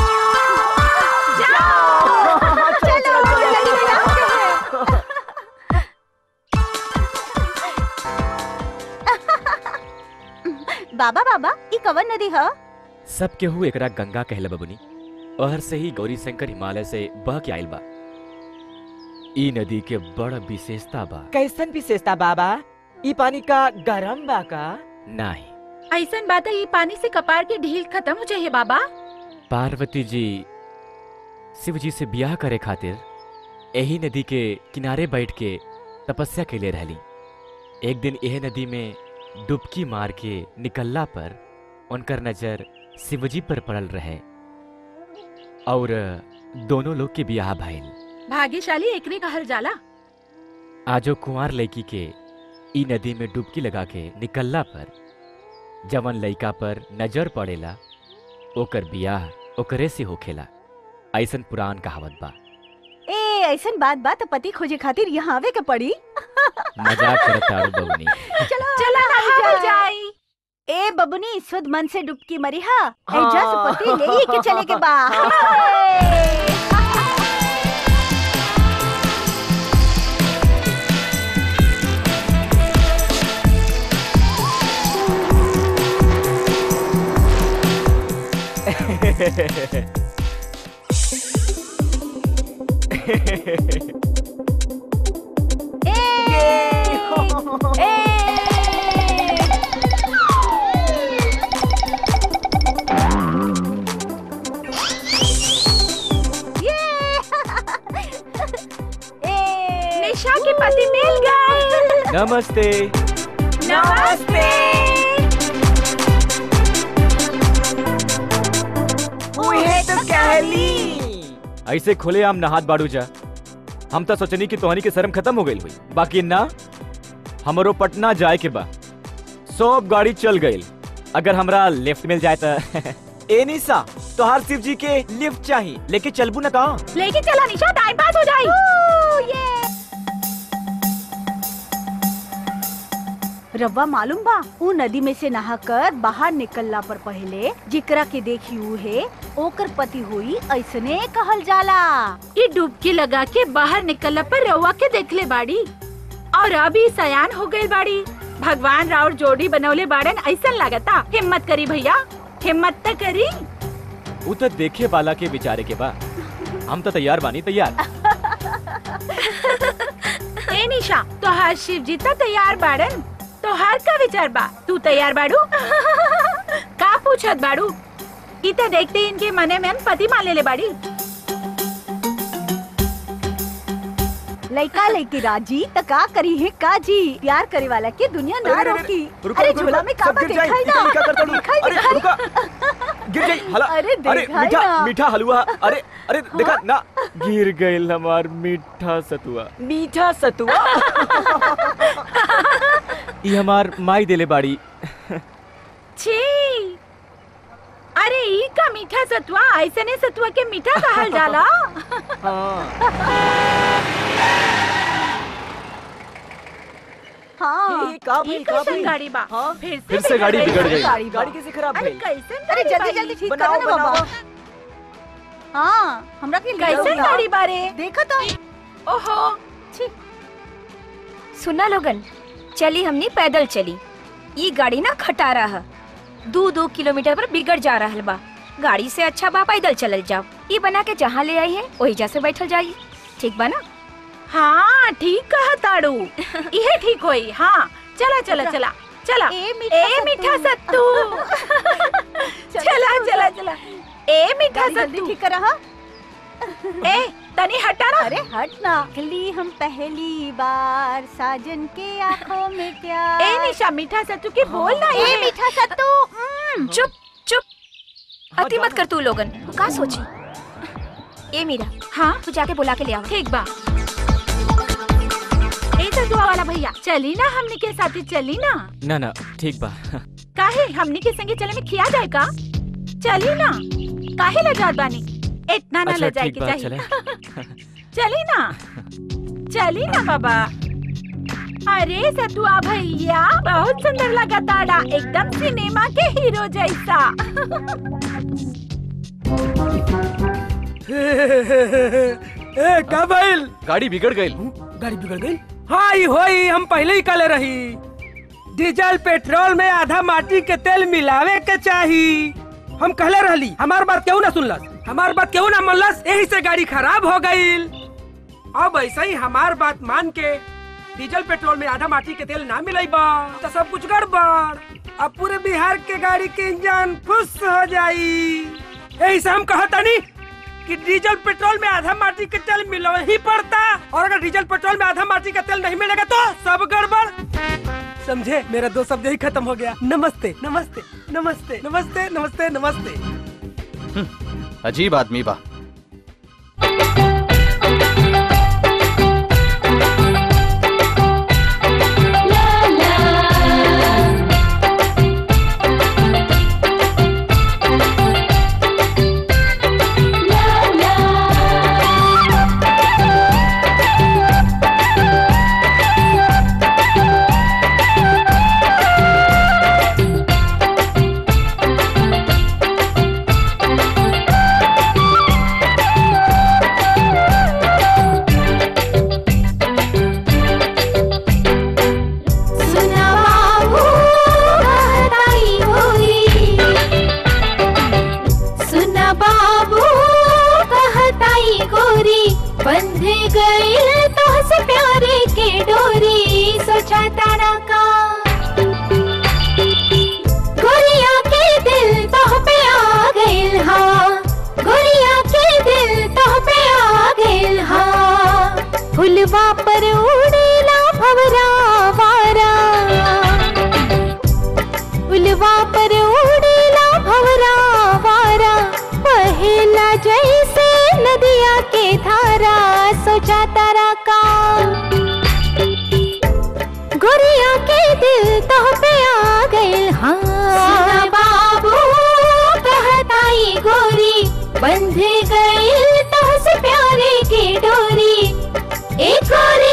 बाबा बाबा ई कवन नदी है? सब केहू एकरा गंगा कहले बबुनी। ओहर से ही गौरी शंकर हिमालय से बह के आइल बा। ई नदी के बड़ विशेषता बा। कैसन विशेषता बाबा? ई पानी का गरम बा का? नहीं, ऐसन बात है, ये पानी से कपार की ढील खत्म हो जाए बाबा। पार्वती जी शिव जी से ब्याह करे खातिर यही नदी के किनारे बैठ के तपस्या के लिए रहली। एक दिन यह नदी में डुबकी मार के निकलला पर उनकर नजर शिवजी पर पड़ल रहे और दोनों लोग के ब्याह भइल। भाग्यशाली एकरे कहल जाला। आजो कुंवार लड़की के ई नदी में डुबकी लगा के निकलला पर जवन लड़का पर नजर पड़ेला ओकर ब्याह ओकरे से होखेला। ऐसन पुरान कहावत बा। ए ऐसन बात बा तो पति खोजे खातिर यहाँ आवे के पड़ी। मजाक करता है बबुनी। चलो चलो नहावल जाई। ए बबुनी शुद्ध मन से डुबकी मरी हा। हाँ। एजा से पति ले ही के चले के बा। निशा के पति मिल गए। नमस्ते। नमस्ते। उहे तो कहली। ऐसे खुले आम नहात बाड़ू जा। हम तो सोचनी कि तोहनी के शर्म खत्म हो गई हुई, बाकी ना, हमरो पटना जाए के बा। सब गाड़ी चल गई। अगर हमरा लिफ्ट मिल जाए तो। ए निशा, तोहार शिव जी के लिफ्ट चाहिए, लेके चलबू ना का? लेके चला निशा, टाइम पास हो जाए। रब्बा मालूम बा, ऊ नदी में से नहाकर बाहर निकलला पर पहले जिकरा के देखी ऊ है ओकर पति हुई ऐसने कहल जाला। ये डुबकी लगा के बाहर निकलला पर रउआ के देख ले बाड़ी और अभी सयान हो गई बाड़ी। भगवान राउर जोड़ी बनौले बाड़न ऐसा लागता। हिम्मत करी भैया, हिम्मत तो करी। वो तो देखे वाला के विचारे के बा। हम तो तैयार बानी, तैयार। ए निशा, तो हर शिव जी तो तैयार बाड़न, तो हर का विचार बा। तू तैयार बाड़ू? का पूछत बाड़ू? इते देखते इनके मने में पति मान ले ले बाड़ी। लइका लइकी राजी त का करी है काजी। प्यार करे वाला के दुनिया ना रोकी। अरे झोला में काबा दिखाई ना, दिखाई दिखाई। गिर गई हला। अरे अरे मीठा मीठा हलवा। अरे अरे देखा ना, गिर गई हमार मीठा सतुआ। मीठा सतुआ? ये हमार माई देले बाड़ी। छी, अरे ई का मीठा सतुआ? ऐसे ने सतुआ के मीठा कहल जाला। हाँ का ये कैसन गाड़ी बा फिर से फिर से गाड़ी बिगड़ गई। गाड़ी बा। गाड़ी कैसे खराब अरे भइल? कैसन अरे गाड़ी जल्दी बाई? जल्दी ठीक बनाओ, करो ना बाबा। बनाओ। हाँ हमरा के लिए कैसन होगा। गाड़ी बारे? देखो तो ओहो सुना लोगन, चली हमनी पैदल चली। ये गाड़ी ना खटा रहा दो दो किलोमीटर पर बिगड़ जा रहा बा। गाड़ी से अच्छा बा पैदल चलल जाओ। ये बना के जहाँ ले आई है वही जा से बैठल जाइए, ठीक बा ना? हाँ ठीक कहा ताड़ू, ये ठीक होई। हाँ चला चला चला चला। ए ए मीठा सत्तू चला चला चला। ए मीठा जल्दी सत्तू ठीक कर रहा। ए तनी हटा ना। अरे हट ना। गली हम पहली बार साजन के आँखों में प्यार। ए निशा मीठा सत्तू की बोल ना। ए मीठा सत्तू। चुप चुप, अति मत कर तू लोगन। का सोची? ए मीरा, हाँ तू जाके बुला के ले आ। ठीक बा। ए सत्तू वाला भैया चली ना, हमनी के साथ चली ना। ना ना ठीक बा। काहे हमनी के संगे चले में खिया जाए का? चली ना, काहे लजात बानी? इतना ना अच्छा, लजाए ठीक के बा, चाहिए। चली ना चली ना बाबा। अरे सतुआ भैया बहुत सुंदर लगा ताड़ा, एकदम सिनेमा के हीरो जैसा। ए का भइल? गाड़ी बिगड़ गई। गाड़ी बिगड़ गई? हाँ ई होई, हम पहले ही कले रही। डीजल पेट्रोल में आधा माटी के तेल मिलावे के चाही। हम कहले रहली, हमार बात क्यों ना सुनलस, हमार बात क्यों ना मनलस, यही से गाड़ी खराब हो गई। अब ऐसा ही हमार बात मान के डीजल पेट्रोल में आधा माटी के तेल ना मिलेबा तो सब कुछ गड़बड़। अब पूरे बिहार के गाड़ी के इंजन फुस हो जाई। यही से हम कहतानी कि डीजल पेट्रोल में आधा माटी के तेल मिलना ही पड़ता, और अगर डीजल पेट्रोल में आधा माटी का तेल नहीं मिलेगा तो सब गड़बड़। समझे? मेरा दो शब्द ही खत्म हो गया। नमस्ते नमस्ते नमस्ते नमस्ते नमस्ते नमस्ते। अजीब आदमी बा। फुलवा पर उड़ेला भवरा वारा, फुलवा पर उड़ेला भवरा वारा, बहेला जैसे नदिया के धारा। सोचा तारा का गोरिया के दिल तो पे आ गए। हाँ बाबू कहताई गोरी, बंध गई तो से प्यारे की डोरी। एक गोरी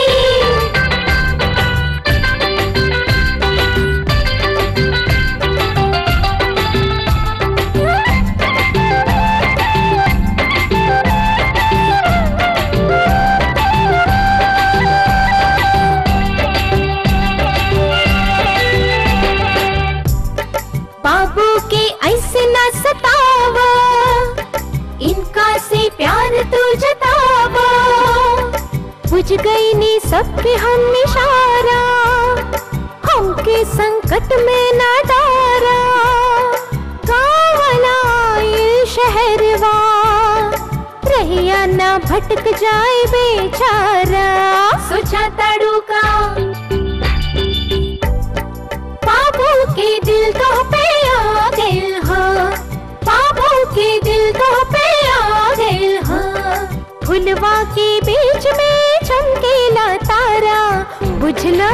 बाबू के ऐसे ना सतावा, इनका से प्यार तू जतावा। बुझ गई नी सबके हम इशारा, हमके संकट में ना डारा। गावला ये शहरवा, रहिया ना भटक जाए बेचारा। सोचा ताड़ू का बाबू के दिल तो पे आ गए। हाँ बाबू के दिल तो पे आ गए। हाँ फुलवा के बीच में चमकेला तारा, बुझला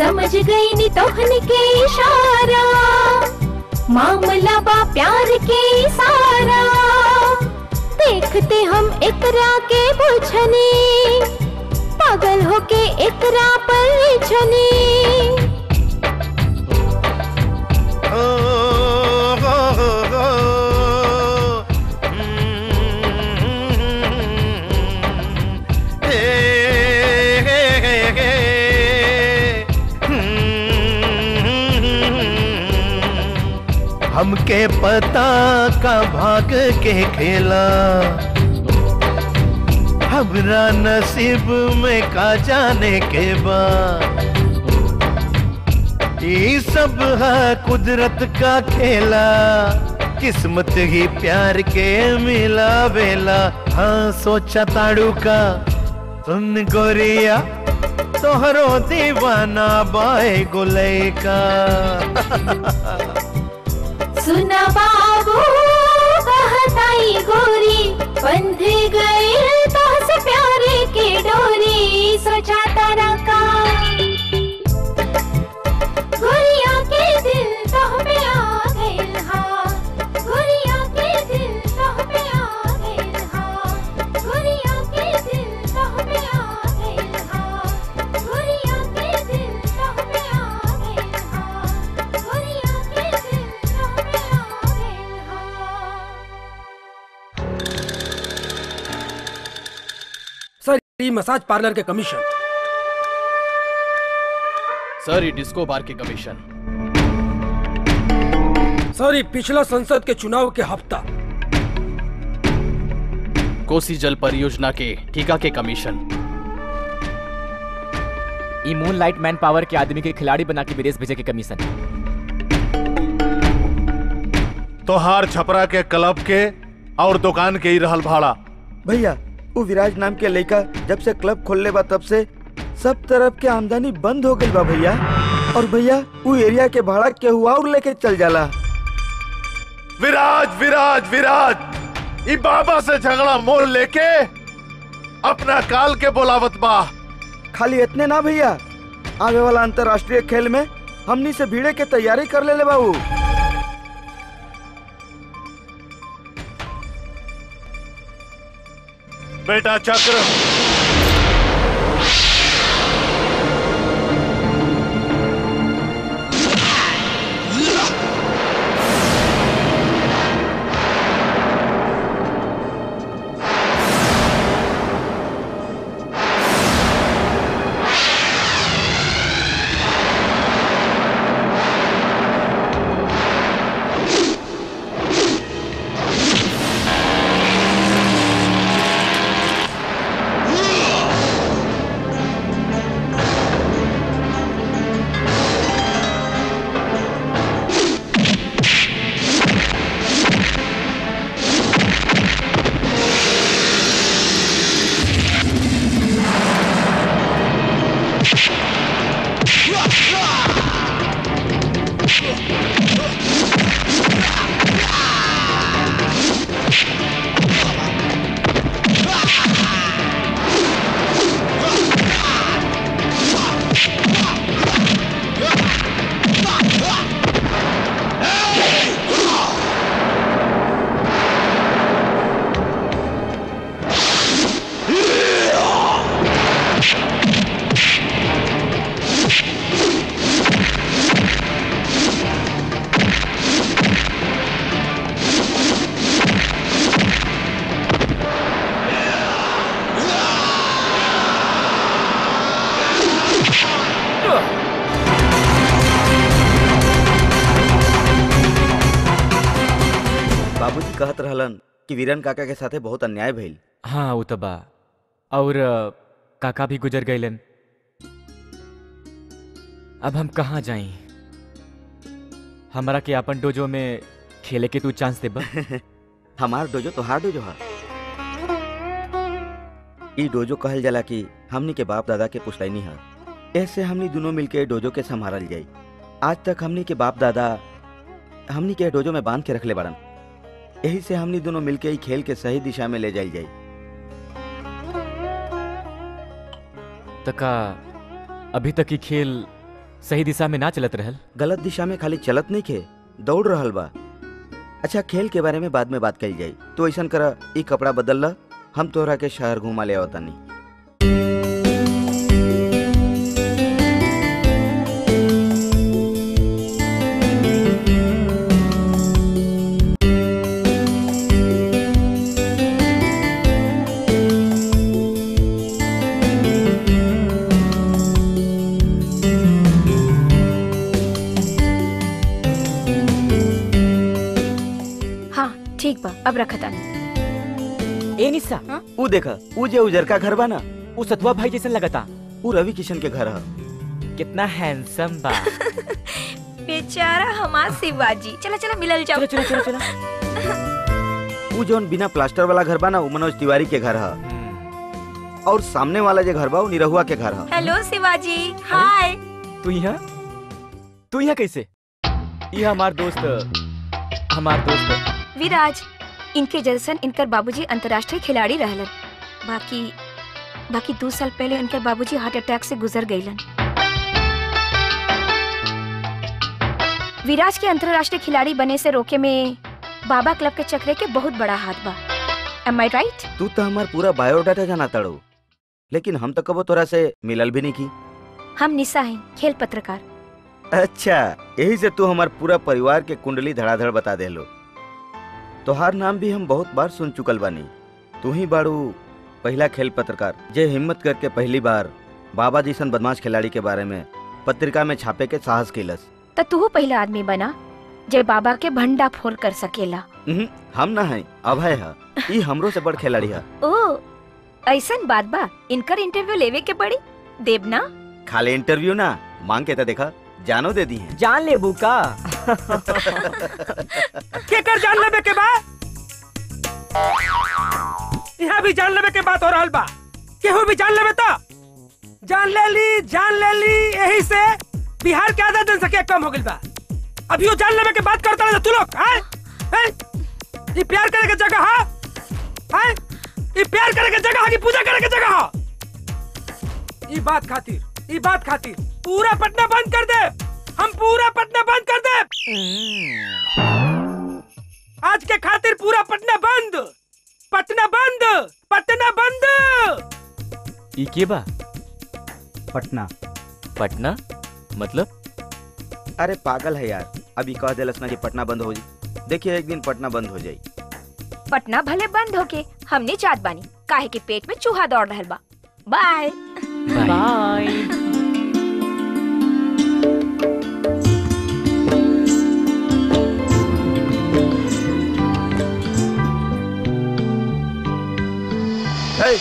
समझ गई नी तोहन के इशारा, मामला बा प्यार के सारा। देखते हम एकरा के बुझने, पागल होके एकरा पर छने। ओ, हो, हो, हो, हमके पता का भाग के खेला, हमरा नसीब में का जाने के बाद। ये सब है कुदरत का खेला, किस्मत ही प्यार के मिला बेला। हाँ सोचा ताड़ू का सुन गोरिया, तोहरो दीवाना बाए गुले का। सुना बाबू कहताई गोरी, बंध गए तो से प्यारे के डोरी। सोचा तारा का गोरिया के दिल तो पे आ गइल हा, गोरिया के दिल तो पे आ गइल हा, गोरिया के दिल तो पे आ गइल हा, गोरिया के दिल तो पे आ गइल हा, गोरिया के दिल तो पे आ गइल हा। सर ये मसाज पार्लर के कमीशन। सर ये डिस्को बार के कमीशन। सर ये पिछला संसद के चुनाव के हफ्ता। कोसी जल परियोजना के ठेका के कमीशन। ई मून लाइट मैन पावर के आदमी के खिलाड़ी बना के विदेश भेजे के कमीशन। तोहार छपरा के क्लब के और दुकान के ही रहल भाड़ा। भैया वो विराज नाम के लड़का जब से क्लब खोलले बा तब से सब तरफ के आमदनी बंद हो गई बा भैया। और भैया वो एरिया के भाड़ा केहू और लेके चल जाला। विराज विराज विराज ई बाबा से झगड़ा मोल लेके अपना काल के बोलावत बा। खाली इतने ना भैया, आगे वाला अंतरराष्ट्रीय खेल में हमनी से भिड़े के तैयारी कर ले ले बाबू। बेटा चक्र बाबूजी कहत रहलन कि वीरन काका के साथे बहुत अन्याय भइल। हाँ वो तो बा, और काका भी गुजर गईलन। अब हम कहाँ जाई? हमारा के अपन डोजो में खेले के तू चांस देबा? हमार डोजो तो हार डोजो है। ई डोजो कहल जाला कि हमनी के बाप दादा के पुश्तैनी है। ऐसे हमनी दोनों मिलके डोजो के संभालल जाई। आज तक हमनी के बाप दादा हमनी के डोजो में बांध के रखले बारन। यही से हमनी दोनों मिलके ही खेल के सही दिशा में ले जाई जाई। तका अभी तक ही खेल सही दिशा में ना चलत रहल। गलत दिशा में खाली चलत नहीं खे, दौड़ रहल बा। अच्छा खेल के बारे में बाद में बात कल जाई। तो ऐसा कर ई कपड़ा बदल ला, हम तोहरा के शहर घुमा ले आवतानी। ठीक बा, अब रखता ए निशा, ऊ देखा, ऊ जे उजर का घर बा ना, ऊ सतवा भाई जैसे लगता। ऊ रवि किशन के घर है। कितना हैंडसम बा। बेचारा हमार शिवाजी। चला चला मिलल जाओ। चला चला चला। ऊ जोन बिना प्लास्टर वाला घर बा ना, ऊ मनोज तिवारी के घर है। और सामने वाला जे घर बा, ऊ निरहुआ के घर है। Hello Shivaji, hi. तू यहाँ तू यहाँ कैसे? ये हमार दोस्त हमार दोस्त विराज। इनके जैसन इनकर बाबूजी अंतर्राष्ट्रीय खिलाड़ी रहलन। बाकी बाकी दो साल पहले इनकर बाबूजी हार्ट अटैक से गुजर गईलन। विराज के अंतर्राष्ट्रीय खिलाड़ी बने से रोके में बाबा क्लब के चक्रे के बहुत बड़ा हाथ बा। Am I right? तू तो हमार पूरा बायोडाटा जाना ताड़ो, लेकिन हम तो कबो तोरा से मिलल भी नहीं की। हम निशा हैं, खेल पत्रकार। अच्छा, यही से तू हमार पूरा परिवार के कुंडली धड़ाधड़ बता दे लो। तोहार नाम भी हम बहुत बार सुन चुकल बानी। तू ही बाड़ू पहला खेल पत्रकार जे हिम्मत करके पहली बार बाबा जैसन बदमाश खिलाड़ी के बारे में पत्रिका में छापे के साहस कैलस। तो तू पहला आदमी बना जे बाबा के भंडा फोड़ कर सकेला। हम ना है, अभय है। ई हमरो से बड़ खिलाड़ी है। ओ, ऐसन बात बा। इनकर इंटरव्यू लेवे के पड़ी। देवना खाली इंटरव्यू ना, मांग के तो देखा जानो दे दी है। जान ले बुका। के कर जान लेबे के बा? यहाँ भी जान लेबे के बात हो रहल बा। केहू भी जान लेबे तो जान ले ली, जान ले ली। यही से बिहार के आधा जनसंख्या कम हो गई बा। अभी वो जान लेबे के बात करता है तू लोग। हैं? हैं? ये प्यार करे के जगह है? हैं? ये प्यार करे के जगह है कि पूजा करे के जगह है? ये बात खातिर, ये बात खातिर पूरा पटना बंद कर दे। हम पूरा पटना बंद कर दे। आज के खातिर पूरा पटना बंद, पटना बंद, पटना बंद। ई के बा? पटना। पटना मतलब? अरे पागल है यार, अभी कह देलस ना कि पटना बंद हो जाए। देखिए एक दिन पटना बंद हो जाए। पटना भले बंद होके हमने चाट बानी, काहे के पेट में चूहा दौड़ रहल बा। Bye bye. Hey!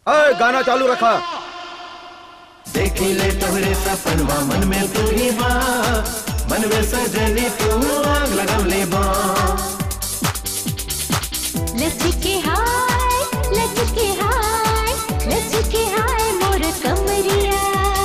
अरे गाना चालू रखा। देखी ले तोहरे सपनवा मन में तू ही बा, मन में सजनी तू आग लगवले बा। लचके हाय लचके हाय लचके हाय मोर कमरिया।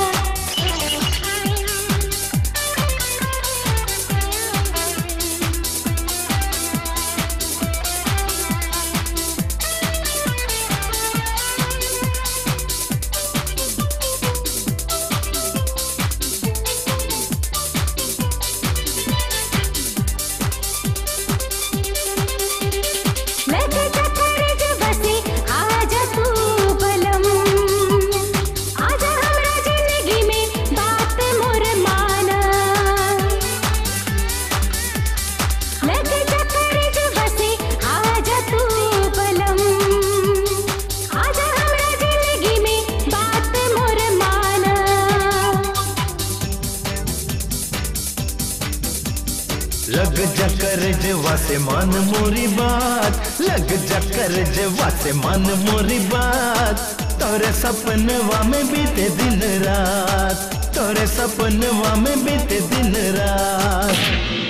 लग जकर जवा से मान मोरी बात, लग जकर जवा से मान मोरी बात। तोरे सपनवा में बीते दिन रात, तोरे सपनवा में बीते दिन रात।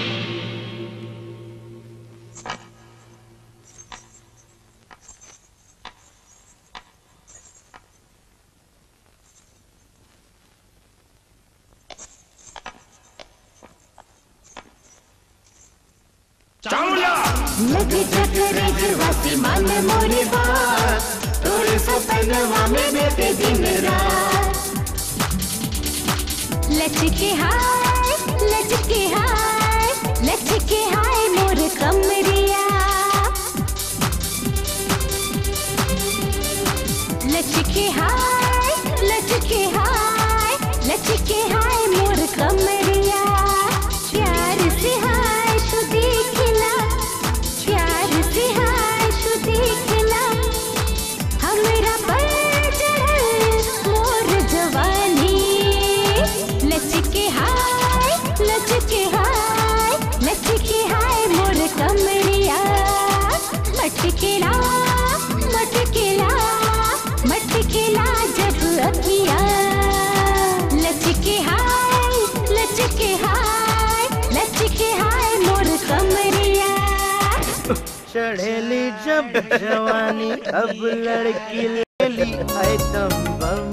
लग जकर जवा से मान मोरी बात, तोरे सपनवा में बीते दिन रात। लचके हाय लचके हाय लचके हाय मोर कमरिया। लचके हाय लचके हाय लचके हाय मोर कमरिया। प्यार से हाय तू देखला, प्यार से हाय तू देखला, हमरा पर चढ़ल मोर जवानी। लचके हाय लचके हाय लचके हाय मोर कमरिया। मटकेला मटकेला मटकेला जब अखिया। लचके हाय लचके हाय लचके हाय मोर कमरिया। चढ़ेली जब जवानी अब लड़की लेली आइटम बम।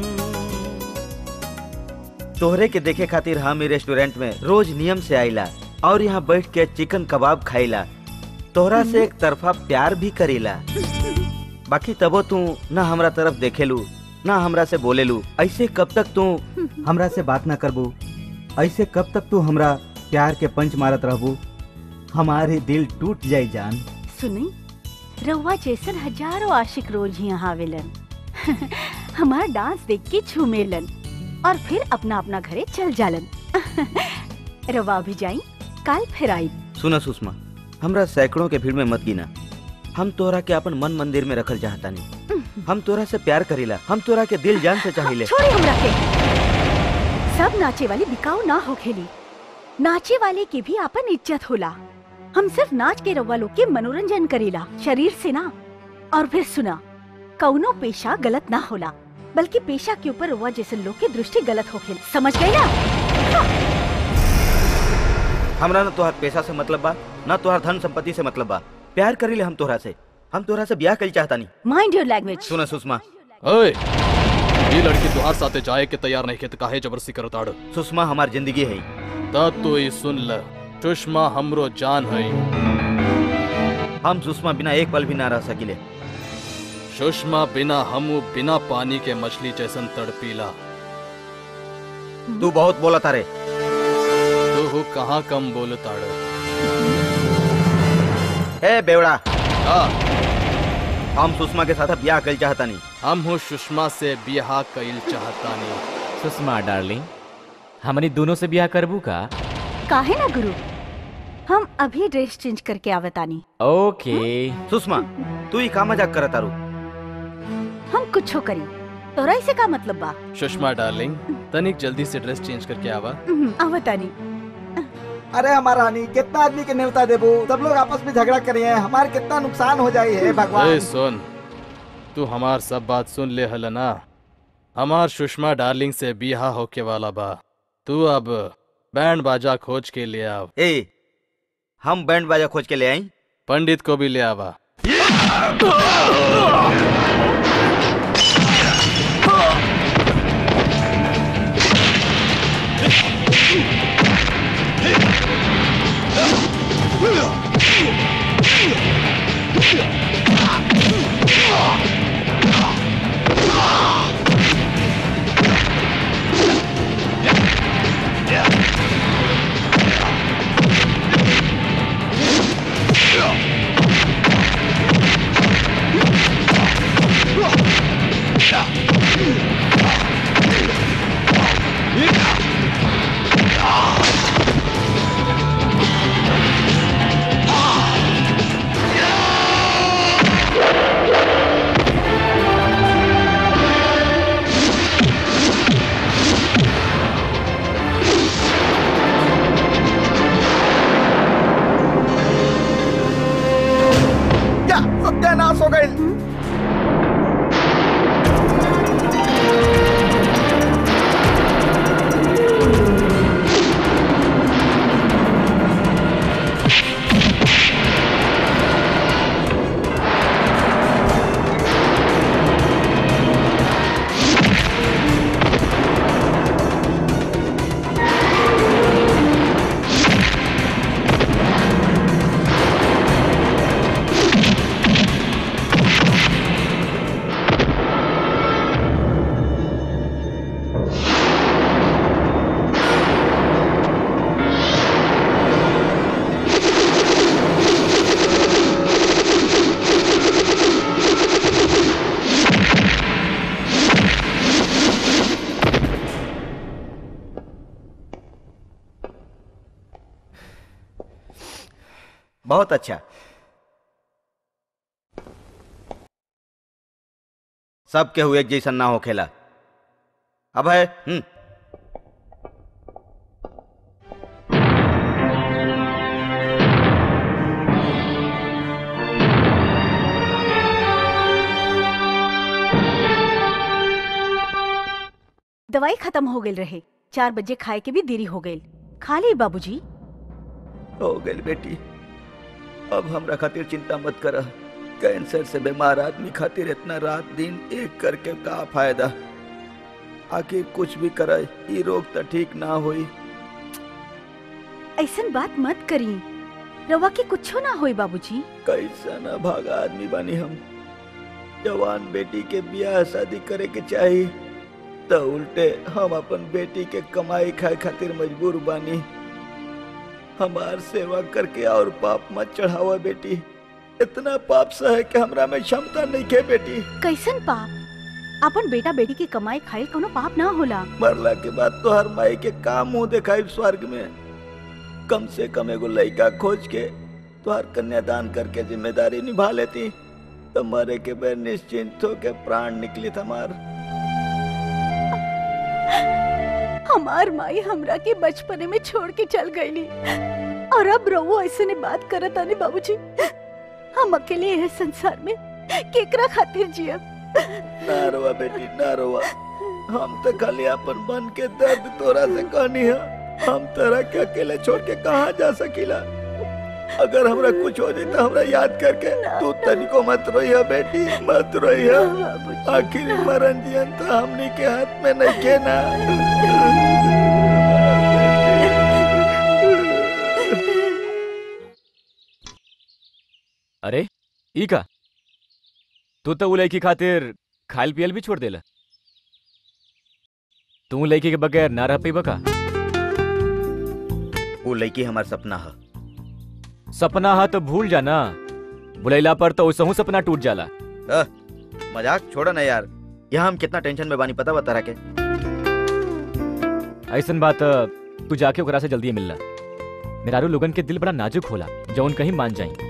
तोहरे के देखे खातिर हम ई रेस्टोरेंट में रोज नियम से आइला और यहाँ बैठ के चिकन कबाब खाइला। तोहरा से एक तरफा प्यार भी करीला, बाकी तबो तू ना हमरा तरफ देखेलू ना हमरा से बोलेलू। ऐसे कब तक तू हमरा से बात ना करबू? ऐसे कब तक तू हमरा प्यार के पंच मारत रहबू? हमारे दिल टूट जाई जान। सुनी, रउआ जैसन हजारों आशिक रोज यहाँ आवेलन। हमारा डांस देख के झूमेलन और फिर अपना अपना घरे चल जालन। रवा भी जाई, काल फिर आई। सुना सुषमा, हमरा सैकड़ों के भीड़ में मत गिना। हम तोरा के अपन मन मंदिर में रखल चाहता नहीं। हम तोरा से प्यार करीला, हम तोरा के दिल जान से चाहिए। छोड़ी हमरा के। सब नाचे वाली बिकाऊ ना हो खेली, नाचे वाले की भी अपन इज्जत होला। हम सिर्फ नाच के रवा लोग के मनोरंजन करेला, शरीर से ना। और फिर सुना, कौनो पेशा गलत ना होला, बल्कि पेशा के ऊपर रवा जैसे लोग की दृष्टि गलत हो खेल। समझ गई ना? हमरा न तोहर पेशा से मतलब बा, न तोहर धन संपत्ति से मतलब बा। प्यार करीले हम तोहरा से, हम तोहरा से ब्याह करी चाहता नहीं। Mind your language. सुना सुषमा, ओए, ये लड़की तुहार साथे जाए के तैयार नहीं के त काहे जबरदस्ती करताड़? सुषमा हमार जिंदगी है। तब तो ये सुन ल, सुषमा हमरो जान है। हम सुषमा बिना एक पल भी ना रह सकिले। सुषमा बिना हमू बिना पानी के मछली जैसन तड़पीला। तू बहुत बोला तारे। तू कहाँ कम बोलताड़? ए बेवड़ा, हाँ, हम सुषमा के साथ ब्याह कइल चाहता नहीं। हम हो सुषमा से ब्याह कइल चाहता नहीं। सुषमा डार्लिंग, हमनी दोनों से ब्याह करबू का? काहे ना गुरु, हम अभी ड्रेस चेंज करके आवतानी। ओके। सुषमा, तू ही का मजाक करत तारू? हम कुछ करी, तोरा इसे का मतलब बा? सुषमा डार्लिंग, तनिक जल्दी से ड्रेस चेंज करके आवा। आवतानी। अरे हमारा रानी, कितना आदमी के न्योता देबो? सब लोग आपस में झगड़ा करे हैं, हमारे कितना नुकसान हो जाए है भगवान। ए सुन, तू हमार सब बात सुन ले हल ना। हमार सुषमा डार्लिंग से बिहा होके वाला बा। तू अब बैंड बाजा खोज के ले आव। ए, हम बैंड बाजा खोज के ले आई। पंडित को भी ले आवा। सत्यानाश हो गई। बहुत अच्छा। सबके हुए एक जैसा ना हो खेला। अब है हम्म दवाई खत्म हो गई रहे। चार बजे खाए के भी देरी हो गई। खा ली बाबूजी। हो गई बेटी। अब हमरा खातिर चिंता मत कर। कैंसर से बीमार आदमी खातिर इतना रात दिन एक करके का फायदा। आखिर कुछ भी करे ये रोग तो ठीक ना हुई। ऐसन बात मत करी। रवा के कुछ ना होई बाबूजी। कैसा ना भागा आदमी बानी हम। जवान बेटी के ब्याह शादी करे के चाहिए तो उल्टे हम अपन बेटी के कमाई खाए खातिर मजबूर बानी। हमार सेवा करके और पाप मत चढ़ावा बेटी। इतना पाप सहे कि हमरा में क्षमता नहीं के बेटी। कैसन पाप? अपन बेटा बेटी की कमाई खाई कोनो पाप ना होला। मरला के बाद तो हर माई के काम मुंह दिखाई स्वर्ग में। कम से कम एगो लड़का खोज के तो हर कन्यादान करके जिम्मेदारी निभा लेती तो मरे के बेर निश्चिंत होके प्राण निकली हमार। हमार माई हमरा के बचपने में छोड़ के चल गईली और अब रवो ऐसे ने बात करत आने बाबूजी। हम अकेले यह संसार में केकरा खातिर जियब। ना रोवा बेटी ना रोवा। हम तो खाली अपन मन के दर्द तोरा से कहनी है। हम तरह के अकेले छोड़ के कहाँ जा सकीला। अगर हमरा कुछ हो जाए तो हमरा याद करके तू तनिको मत रोइया बेटी मत रोइया। आखिर मरण जियन तो हमनी के हाथ में नहीं के ना। अरे ई का तू तो वो लड़की खातिर खाल पियल भी छोड़ देला। तू लड़की के बगैर ना रह पाइबा का? वो लड़की हमार सपना है। सपना है तो भूल जाना। बुलैला पर तो उसहू सपना टूट जाला। आ, मजाक छोड़ा ना यार। यहाँ हम कितना टेंशन में बानी पता बता रहा के। ऐसन बात तू जाके ओकरा से जल्दी मिलना। मेरारू लोगन के दिल बड़ा नाजुक होला जौन कहीं मान जाई।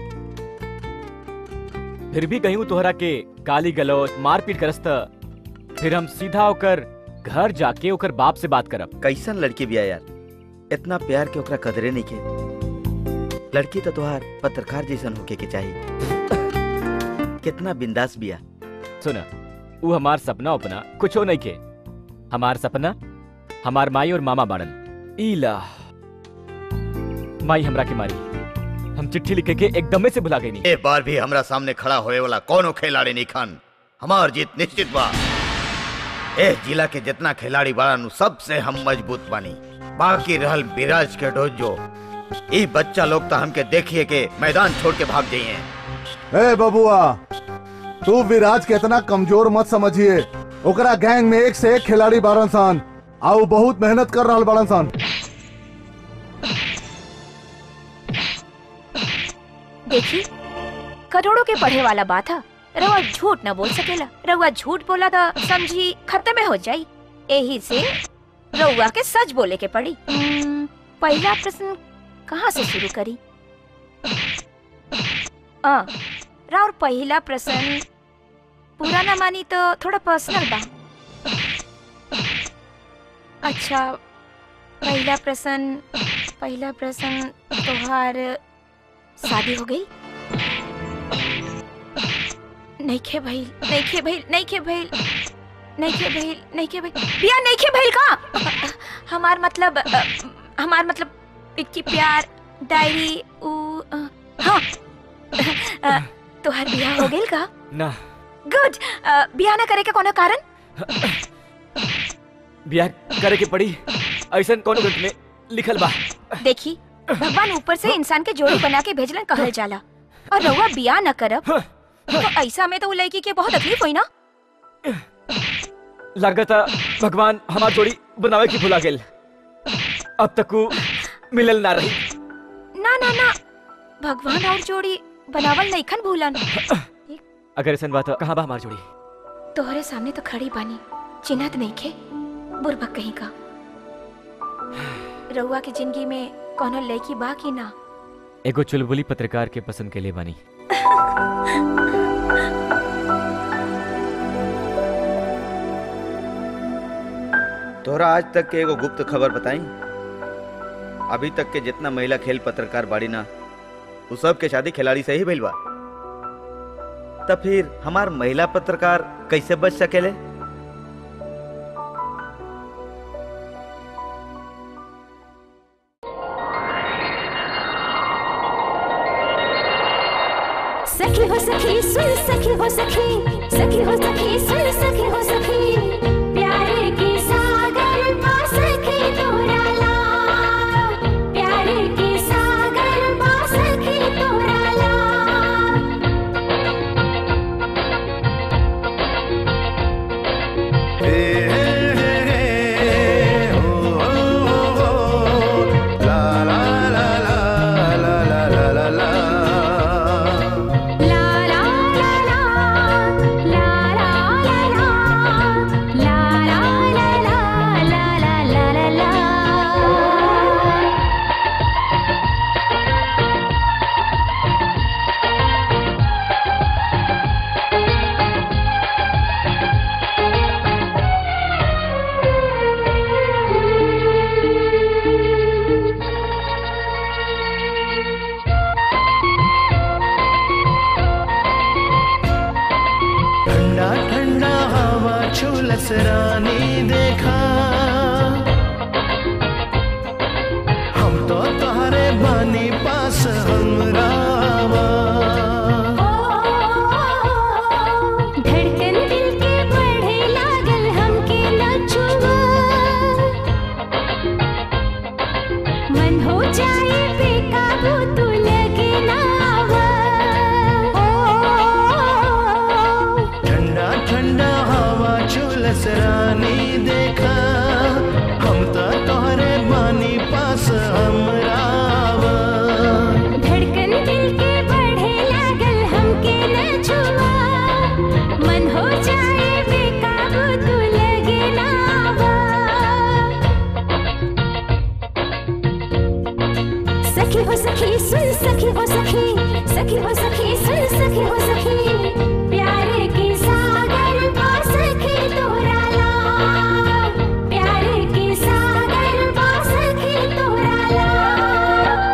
फिर भी कहीं तोहरा के गाली गलौज मारपीट करस त फिर हम सीधा होकर घर जाके ओकर बाप से बात करब। कैसन लड़की बिया यार। इतना प्यार के ओकरा कदरे नहीं के। लड़की तो तोहार पत्रकार जैसन होके के चाहिए। कितना बिंदास बिया। सुना, वो हमार सपना उपना कुछो नहीं के। हमार सपना हमार माई और मामा बाड़न। ईला माई हमरा के मारी, हम चिट्ठी लिखे के एकदम से भुला गई नहीं। एक बार भी हमरा सामने खड़ा होए वाला कोनो खिलाड़ी नहीं खान, हमार जीत निश्चित बा। ए जिला के जितना खिलाड़ी बाड़न सबसे हम मजबूत बानी। बाकी रहल विराज के डोजो, ई बच्चा लोग तो हमके देखिए के मैदान छोड़ के भाग जाइए। ए बबुआ, तू विराज के इतना कमजोर मत समझिए। ओकरा गैंग में एक से एक खिलाड़ी बारन सन, आउ बहुत मेहनत कर रहा बारन सन। देखी, करोड़ों के पढ़े वाला बात है। रउआ झूठ न बोल सकेला। रउआ झूठ बोला था समझी खत्म हो जाई। यही से रउआ के सच बोले के पड़ी। पहला प्रश्न कहाँ से शुरू करी? आ, राउर पहला प्रश्न पूरा न मानी तो थोड़ा पर्सनल बा। अच्छा, पहला प्रश्न पहला प्रश्न तोहार शादी हो गई? नहीं खे भइल, नहीं खे भइल, नहीं खे भइल, नहीं खे भइल, नहीं खे भइल, बिया नहीं खे भइल का? हमार मतलब हमार मतलब पिक्की प्यार डायरी उ हाँ तोहार बिया हो गइल का? ना। गुड। बिया ना करे के कोनो कारण? बिया करे के पड़ी ऐसा कोनो ग्रंथ में लिखल बा। देखी, भगवान ऊपर से इंसान के जोड़ी बना के भेजलन कहल जाला, और रउआ बिया न करब तो ऐसा में तो लड़की के बहुत तकलीफ हुई ना। लगता भगवान हमार जोड़ी बनावे की भुला गेल। अब तक वो मिलल ना रही। ना ना ना, भगवान और जोड़ी बनावल नहीं खन भूलन। अगर ऐसा बात है, कहाँ बा हमार जोड़ी? तोहरे सामने तो खड़ी बानी, चिन्हत नहीं खे, बुरबक कहीं का। रउआ की जिंदगी में कोनो लड़की बा की ना? एगो चुलबुली पत्रकार के पसंद के लिए बानी। तोहरा आज तक के एगो गुप्त खबर बताई। अभी तक के जितना महिला खेल पत्रकार बाड़ी ना, वो सब के शादी खिलाड़ी से ही भइल बा। तब फिर हमार महिला पत्रकार कैसे बच सकेले? सखी हो सखी सुन सखी हो सखी, सखी हो सखी सुन सखी हो सखी, प्यारे के सागर पा सखी तोरा लाग, प्यारे के सागर पा सखी तोरा लाग। हे हे हे ओ ओ ओ ला ला ला ला ला ला ला ला। रानी देखा हम तो तोहरे बानी पास हमरा धड़कन दिल के बढ़े लागल हमके नचुआ, मन हो जाए बेकाबू तू लगे ना आवा। ठंडा ठंडा हवा झुलस रानी देखा हम तो तोहरे बानी पास हमरा धड़कन दिल के बढ़े लागल हमके नचुआ, मन हो जाए बेकाबू तू लगे ना आवा। सखी हो सखी सुन सखी हो सखी, सखी हो सखी सुन सखी हो सखी, प्यारे के सागर पा सखी तोरा लाग, प्यारे के सागर पा सखी तोरा लाग।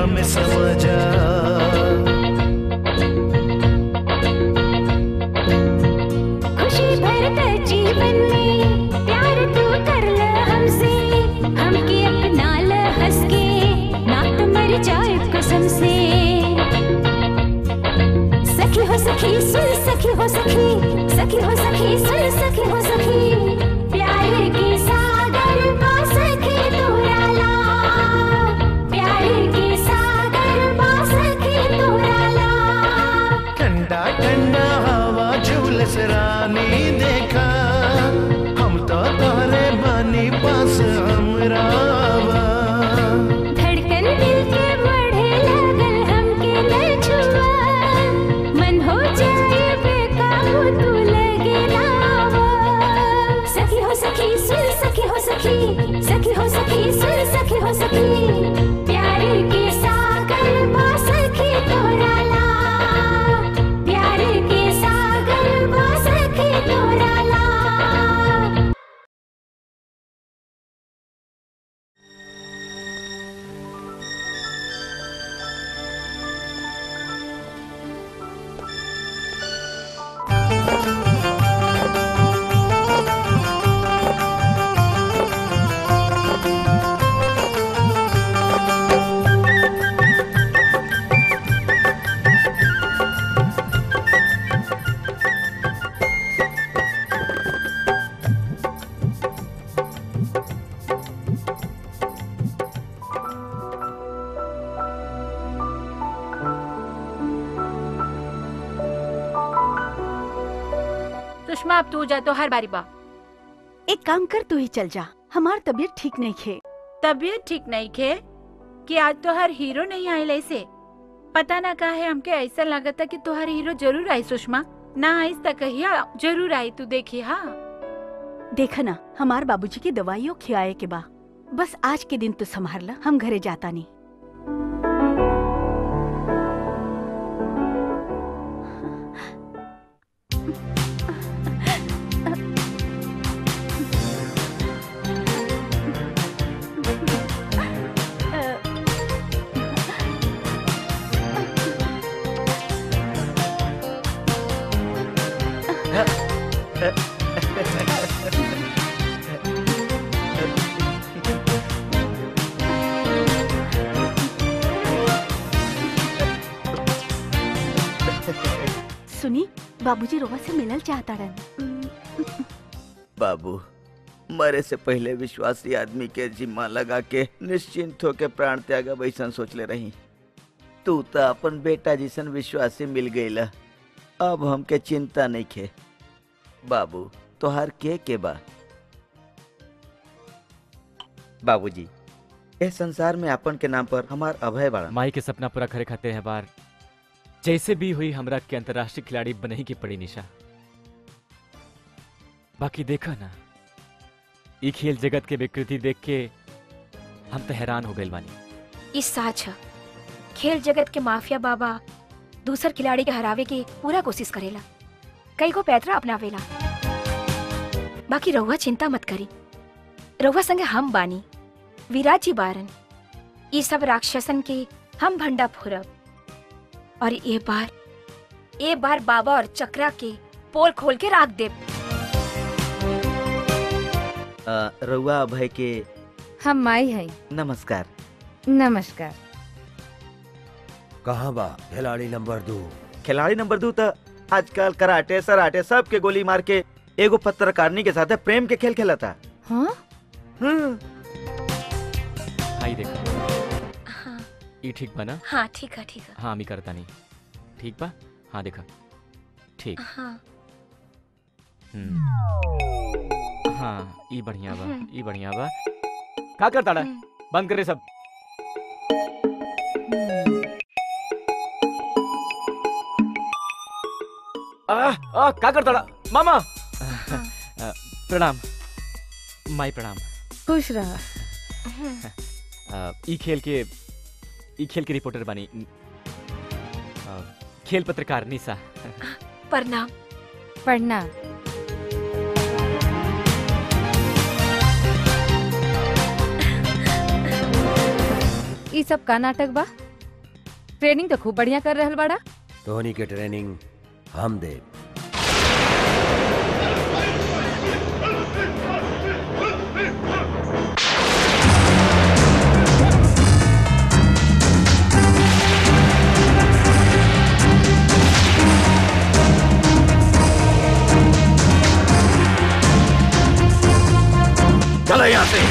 में समा जा। खुशी भरता जीवन में प्यार तू कर ल हमसे, हमके अपना ल हंस के ना तो मर जाए कसम से। सखी हो सखी सुन सखी हो सखी, सखी हो सखी सुन सखी हो सखी, प्यार के सागर बा सखी तोरा ला, प्यार के सागर बा सखी तोरा ला। ठंडा ठंडा हवा झूलस रानी देखा, हम तो तोरे बानी पास हमरा आवा। धड़कन दिल के बढ़े लगल हमके न छुआ, मन हो जाए बेकाबू तू लगे लावा। सखी हो सखी सुन सखी हो सखी, सखी हो सखी सुन सखी हो सखी, प्यार के सागर बा सखी तोरा ला, प्यार के सागर बा सखी तोरा ला। सुषमा अब तू जा तो हर बारी बा। एक काम कर तू ही चल जा, हमार तबीयत ठीक नहीं खे। तबीयत ठीक नहीं खे कि आज तो हर हीरो नहीं आयल ऐसे। पता ना का है हमके ऐसा लगता कि तुहार हीरो जरूर आई सुषमा, ना आई तक कहिया जरूर आई तू देखी। हाँ देखा ना हमार बाबूजी की दवाइयों खियाए के बा, बस आज के दिन तू संभाल ला, हम घरे जाता नहीं। सुनी बाबूजी रोवा से मिलल चाहता रन। बाबू मरे से पहले विश्वासी आदमी के जिम्मा लगा के निश्चिंत होके प्राण त्यागा वैसन सोच ले रही। तू तो अपन बेटा जिसन विश्वासी मिल गईला, अब हमके चिंता नहीं खे। बाबू तोहार के के बा? बाबूजी इस संसार में अपन के नाम पर हमार अभय बाड़ा। माई के सपना पूरा करे खातिर है बार जैसे भी हुई हमरा के अंतर्राष्ट्रीय खिलाड़ी बने की पड़ी निशा। बाकी देखा ना ये खेल जगत के विकृति देख के हम तो हैरान हो गए बानी। इस साच है खेल जगत के माफिया बाबा दूसर खिलाड़ी के हरावे की पूरा कोशिश करेला, कई को पैतरा अपनावेला। बाकी रहुआ चिंता मत करी, रहुआ संगे हम बानी, विराट जी बारन। ये सब राक्षसन के हम भंडा फोरब और ये बार ये बार बाबा और चक्रा के पोल खोल के राख दे। रउआ अभय के हम माई है। नमस्कार। नमस्कार। कहाँ बा खिलाड़ी नंबर दो? खिलाड़ी नंबर दो तो आजकल कराटे सराटे सब के गोली मार के एगो पत्रकारनी के साथ प्रेम के खेल खेला था। हाँ? हाँ। हाई देखो। हाँ। ये ठीक बा ना? हाँ ठीक है ठीक है। हाँ मी करता नहीं ठीक बा। हाँ देखा ठीक। हाँ हम्म हाँ ये बढ़िया बा, ये बढ़िया बा। का करता डा? बंद करे सब। आ, आ, का करता डा? मामा प्रणाम। माई प्रणाम। खुश रहा। ई खेल के ई खेल के रिपोर्टर बनी, खेल पत्रकार निशा। प्रणाम। प्रणाम। ई सब का नाटक बा? ट्रेनिंग तो खूब बढ़िया कर रहल बाड़ा। तोहनी के ट्रेनिंग हम दे। चलो यहाँ से।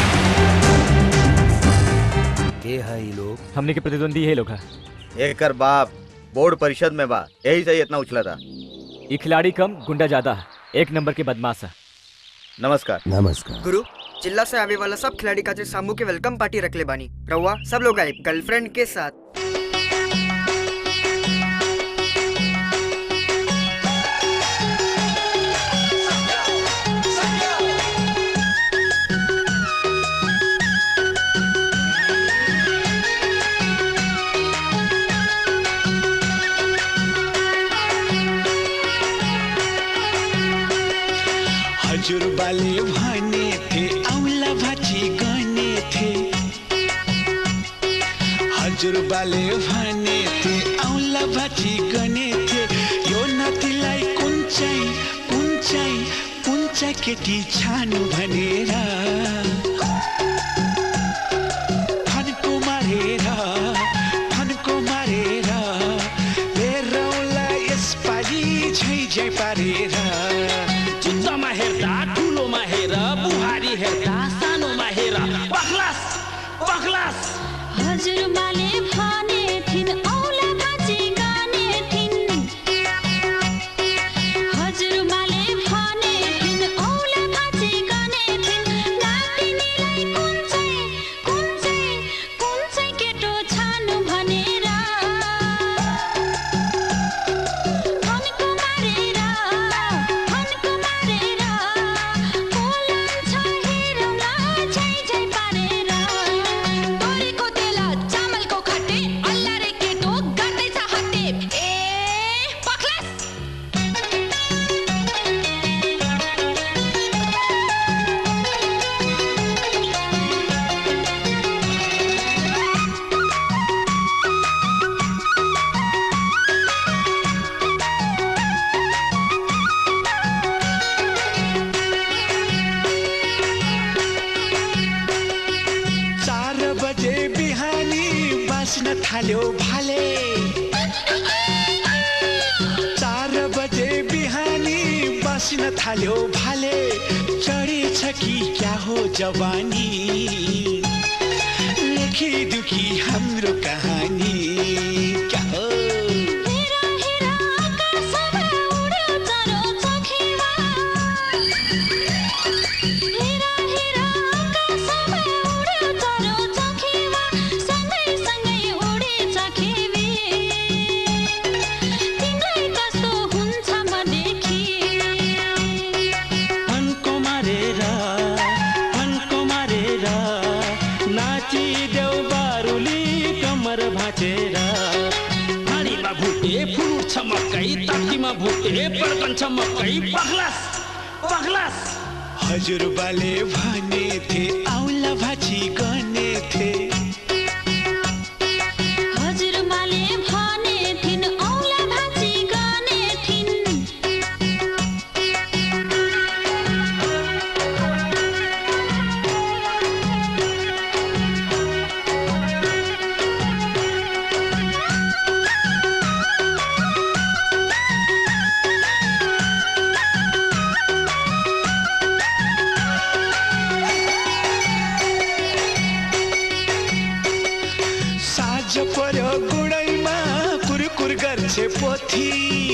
के है ये लोग? हमने के प्रतिद्वंदी है लोग है। एकर बाप बोर्ड परिषद में बा, यही से इतना उछला था। ये खिलाड़ी कम गुंडा ज्यादा, एक नंबर के बदमाश है। नमस्कार। नमस्कार। गुरु, जिला से आवे वाला सब खिलाड़ी का सामू के वेलकम पार्टी रख ले बानी। रहुआ सब लोग आए गर्लफ्रेंड के साथ। हजुर बाले भने थे औला भाची गने थे। हजुर बाले भने थे औला भाची गने थे। यो नातिलाई कुन चाहिँ कुन चाहिँ कुन चाहिँ केटी छानु भनेर फन्को मारेर फन्को मारेर बेरौला यसपालि झै झै पारेर। जुत्तामा हेर्दा ठुलोमा हेर, बुहारी हेर्दा सानोमा हेर। पखलास पखलास। हजुर बाले भने थिन औला भाची गाने थिन। हजुर बाले भने थिन औला भाची गाने थिन। नातिनीलाई कुन चाहिँ कुन चाहिँ कुन चाहिँ केटो छानु भनेर फन्को मारेर फन्को मारेर बोलान्छ हेरौला झै झै पारेर। तोरीको तेल चामलको खट्टे अल्ला रे केटो गर्दैछ हट्टे। ए पखलास। चार बजे बिहानी बाँच्न थाल्यो भाले। चार बजे बिहानी बाँच्न थाल्यो भाले। चढेछ कि क्या हो जवानी, लेखी दुखी हाम्रो कहानी क्या हो। हेरा हेरा आकाशमा उड्यो चरो चोखीमा। हेरा हेरा आकाशमा उड्यो चरो चोखीमा। सँगै सँगै उडेछ खेवी। तिमीलाई कस्तो हुन्छ म देखी। फन्को मारेर फन्को मारेर नाचिदेऊ बारुली कमर भाँचेर। पानीमा भुटे फुट्छ मकै, तातीमा भुटे पड्कन्छ मकै। पखलास पखलास। हजुर बाले भने थे औला भाची गने थे। हजुर बाले भने थिन औला भाची गाने थिन। साँझ पर्यो गुडैमा कुरकुर गर्छ पोथी।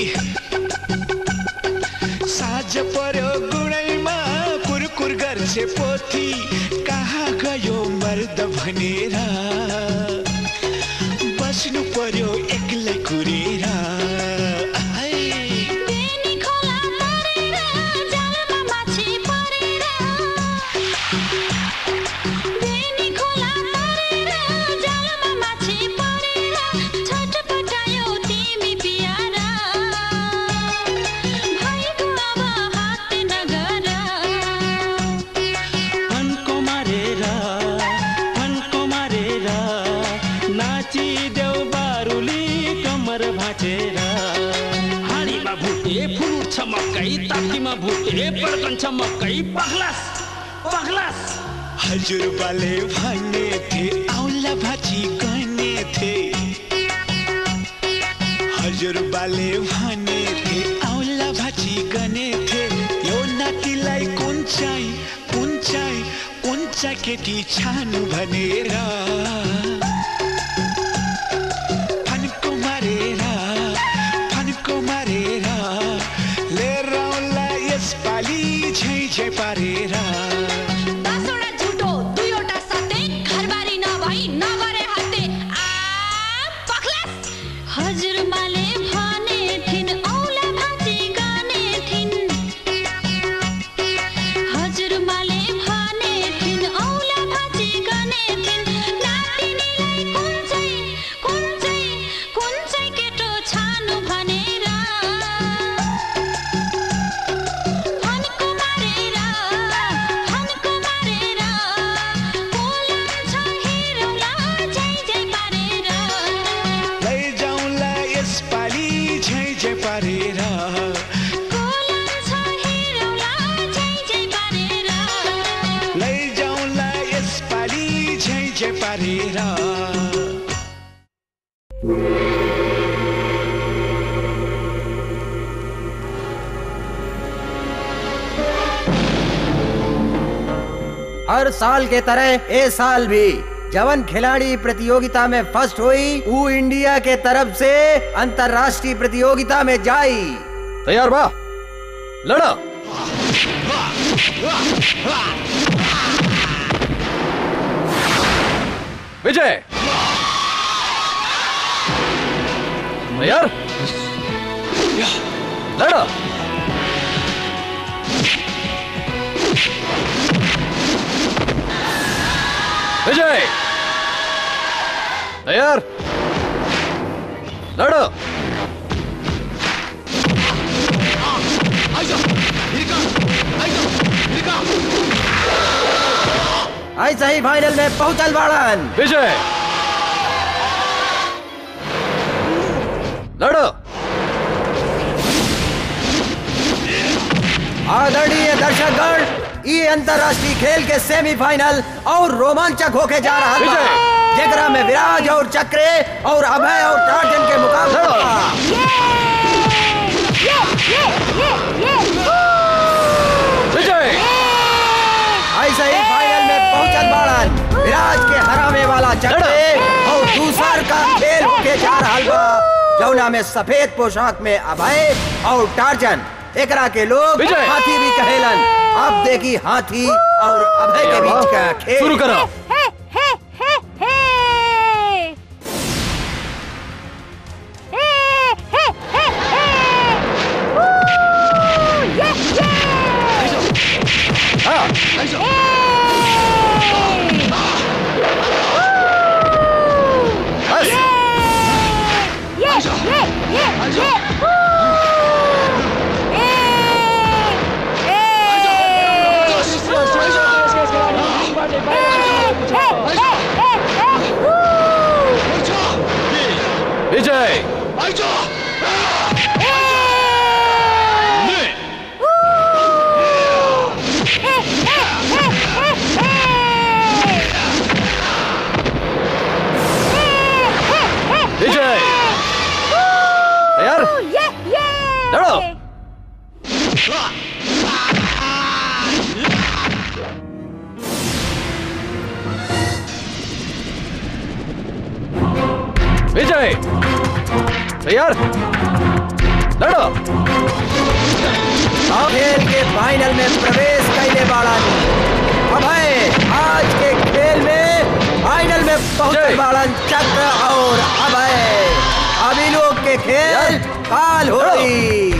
साँझ पर्यो गुडैमा कुरकुर गर्छ पोथी। कहाँ गयो मर्द भनेर बस्नु पर्यो एक्लै कुरेर। बेनी खोला परेर जालमा माछी परेर। बेनी खोला परेर जालमा माछी परेर। छटपटायो तिमी पियारा। भाइको अब हात नगर। फन्को मारेर फन्को मारेर भाटेरा हाडीमा भुटे फुट छमक्कै तातीमा भुटे पड्कन छमक्कै पग्लास पग्लास हजुरबाले भन्ने थे औला भाजी गर्ने थे हजुरबाले भन्ने थे औला भाजी गर्ने थे यो नातिलाई कुन चाहिँ कुन चाहिँ कुन चाहिँ केटी छानु भनेर फन्को मारेर फन्को मारेर लिएर आउला यसपालि झै झै पारेर हर साल के तरह ए साल भी जवन खिलाड़ी प्रतियोगिता में फर्स्ट हुई वो इंडिया के तरफ से अंतरराष्ट्रीय प्रतियोगिता में जाई। तैयार बा लड़ा विजय तैयार लड़ा विजय तैयार लड़ो ऐसा ही फाइनल में पहुंचल बाड़न विजय लड़ो आदरणीय दर्शकगण ये अंतरराष्ट्रीय खेल के सेमीफाइनल और रोमांचक होके जा रहा है जेकरा में विराज और चक्रे और अभय और टार्जन के मुकाबला विजय ऐसे ही फाइनल में पहुंचल बाड़न विराज के हरावे वाला चक्रे और दूसर का खेल होके जा रहा बा जौना में सफेद पोशाक में अभय और टार्जन एकरा के लोग हाथी भी कहेलन। अब देखी हाथी और अभय के बीच का खेल शुरू करो। हे हे हे हे हे हे हे हे वू ये ये हाँ ये ये ये ये विजय विजय तैयार लड़ो विजय तैयार लड़ो खेल के फाइनल में प्रवेश कैले बाड़न अभय आज के खेल में फाइनल में पहुंचे बाड़न चक्र और अभय अभी लोग के खेल काल होई।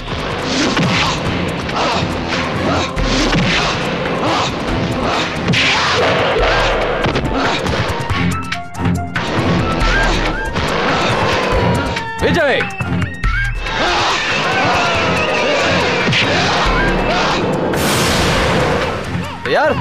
विजय तैयार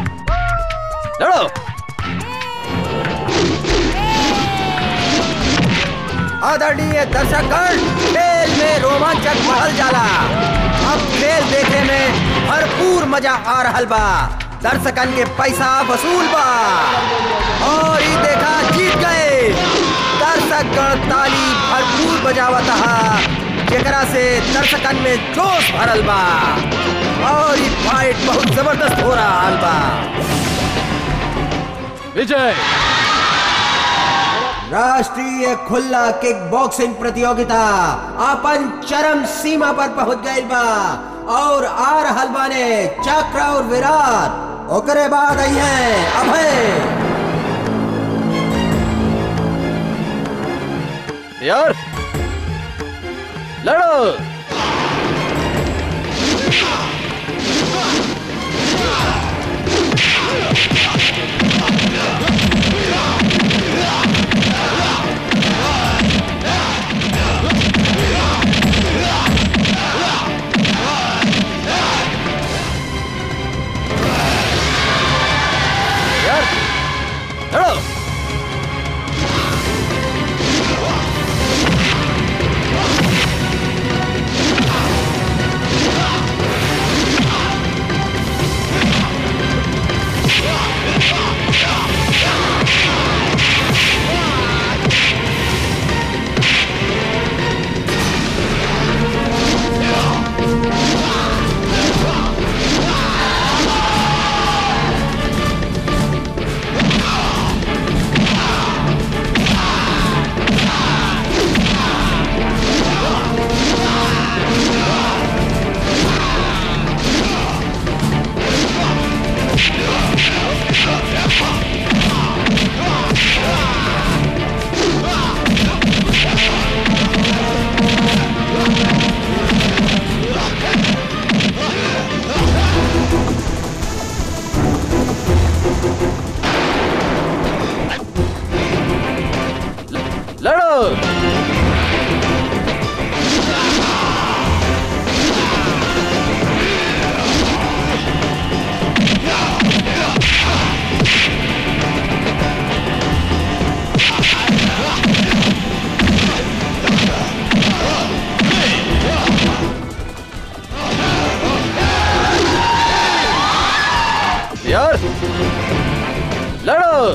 लड़ो आदरणीय दर्शकगण, खेल में रोमांचक बढ़ल जाला। अब खेल देखे में भरपूर मजा आ रहल बा। दर्शकन के पैसा वसूल बा और ये देखा जीत गए। दर्शकगण ताली भरपूर बजावत हा, जेकरा से दर्शकन में जोश भरल बा और ये फाइट बहुत जबरदस्त हो रहा बा। विजय राष्ट्रीय खुला किक बॉक्सिंग प्रतियोगिता अपन चरम सीमा पर पहुंच गई बा और आ रहल बाने चक्र और विराट। ओकरे बाद आई है अभय। यार लड़ो। यार लड़ो।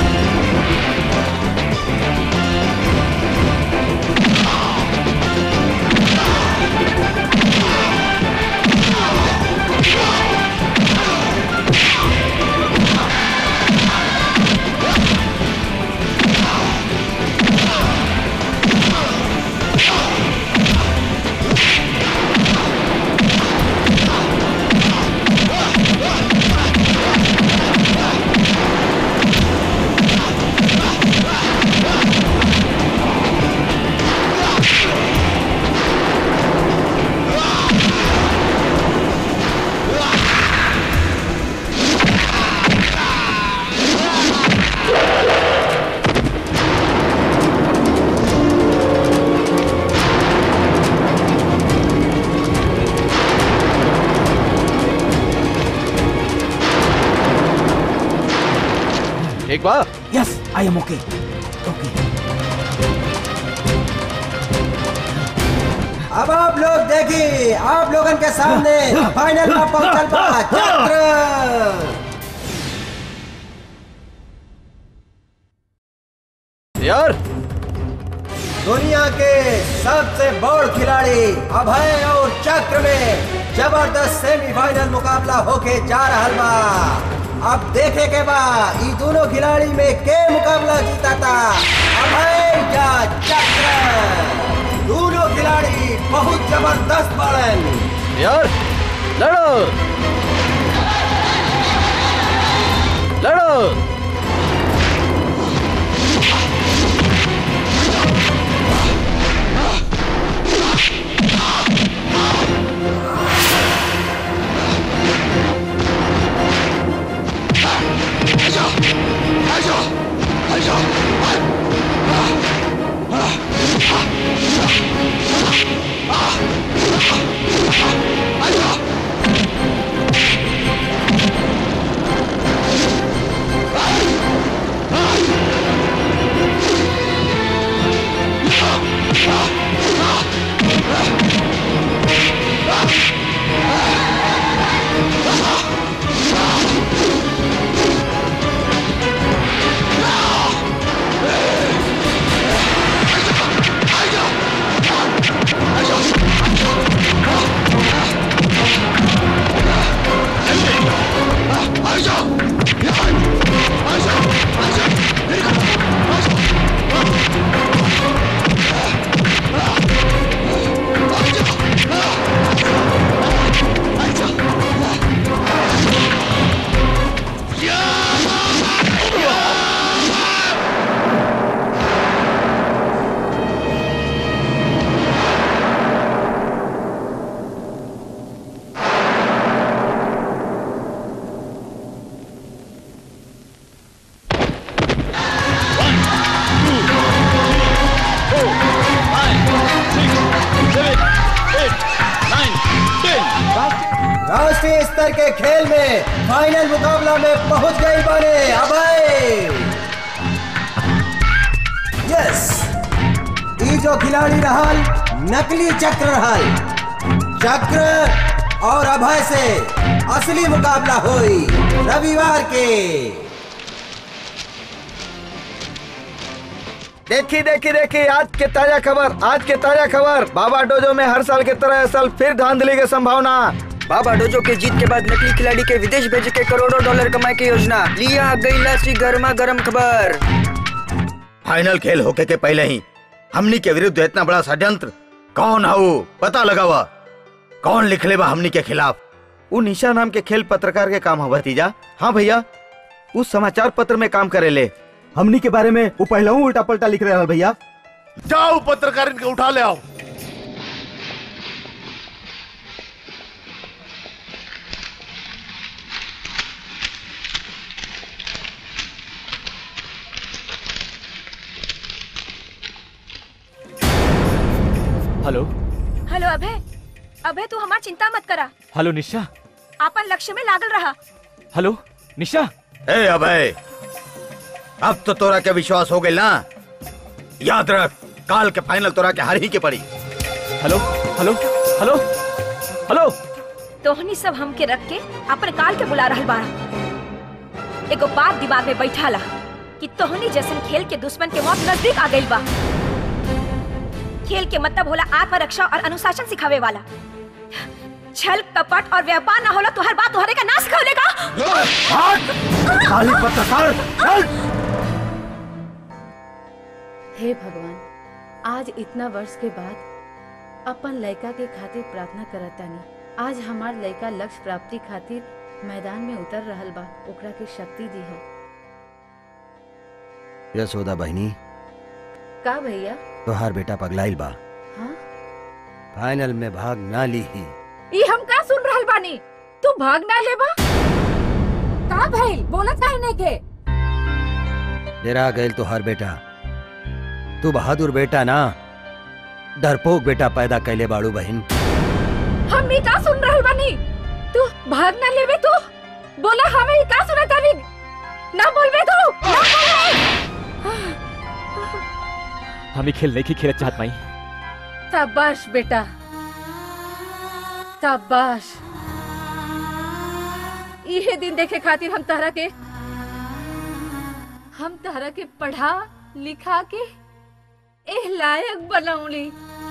एक बार यस आई एम ओके ओके। अब आप लोग देखिए, आप लोगन के सामने फाइनल में पहुंचल बा चक्र। यार दुनिया के सबसे बड़ खिलाड़ी अभय और चक्र में जबरदस्त सेमीफाइनल मुकाबला होके जा रहल बा। अब देखे के बा ई दोनों खिलाड़ी में के मुकाबला जीता था, अभय या चक्र। दोनों खिलाड़ी बहुत जबरदस्त बड़न। यार लड़ो लड़ो। Ah! स्तर के खेल में फाइनल मुकाबला में पहुंच गई बने अभय। यस, ई जो खिलाड़ी रहल नकली चक्र रहल। चक्र और अभय से असली मुकाबला हुई रविवार के। देखी देखी देखी आज के ताजा खबर, आज के ताजा खबर। बाबा डोजो में हर साल की तरह इस साल फिर धांधली की संभावना। बाबा डोजो के जीत के बाद नकली खिलाड़ी के विदेश भेज के करोड़ों डॉलर कमाई की योजना। लिया गई लासी गर्मा गर्म खबर। फाइनल खेल होके के पहले ही हमनी के विरुद्ध इतना बड़ा षड्यंत्र कौन है वो पता लगा हुआ? कौन लिख ले बा हमनी के खिलाफ? वो निशा नाम के खेल पत्रकार के काम है भतीजा। हाँ भैया, उस समाचार पत्र में काम करे ले। हमनी के बारे में वो पहले उल्टा पलटा लिख रहे हैं भैया। जाओ पत्रकार इनके उठा ले आओ। हेलो हेलो अभय, अभय तू हमार चिंता मत करा। हेलो निशा। आपन लक्ष्य में लागल रहा। हेलो निशा। ए अभय, अब तो तोरा के विश्वास हो गई ना? याद रख, काल के फाइनल तोरा के हार ही के पड़ी। Hello hello hello hello. तोहनी सब हमके रख के अपन काल के बुला रहल बारा। एगो बात दिमाग में बैठा ला कि तोहनी जैसन खेल के दुश्मन के मौत नजदीक आ गइल बा। खेल के मतलब होला आत्मरक्षा और अनुशासन सिखावे वाला। छल कपट और व्यापार ना होला तो हर बात तोहरे का ना सिखावे का। खाली पत्रकार। हे भगवान, आज इतना वर्ष के बाद अपन लड़का के खातिर प्रार्थना करतानी। आज हमार लड़का लक्ष्य प्राप्ति खातिर मैदान में उतर रहल बा। ओकरा के शक्ति दी है। यशोदा बहनी, का भैया? तोहार बेटा पगलाइल बा। हाँ? फाइनल में भाग ना ली ही। ई हम का सुन रहल बानी? तू भाग ना लेबा? का भइल? बोलत काहे नहीं के? डेरा गइल तोहार बेटा। तू बहादुर बेटा ना, डरपोक बेटा पैदा कैले बाड़ू बहन। हम ई का सुन रहल बानी? तू भाग ना लेबे? तू बोला हमें ई का सुना तानी? ना बोलबे तू? ना बोलबे? हम ही खेल नहीं की खेलत चाहत माई। शाबाश बेटा, शाबाश। इहे दिन देखे खातिर हम तारा के हम तारा के पढ़ा लिखा के एह लायक बनौली।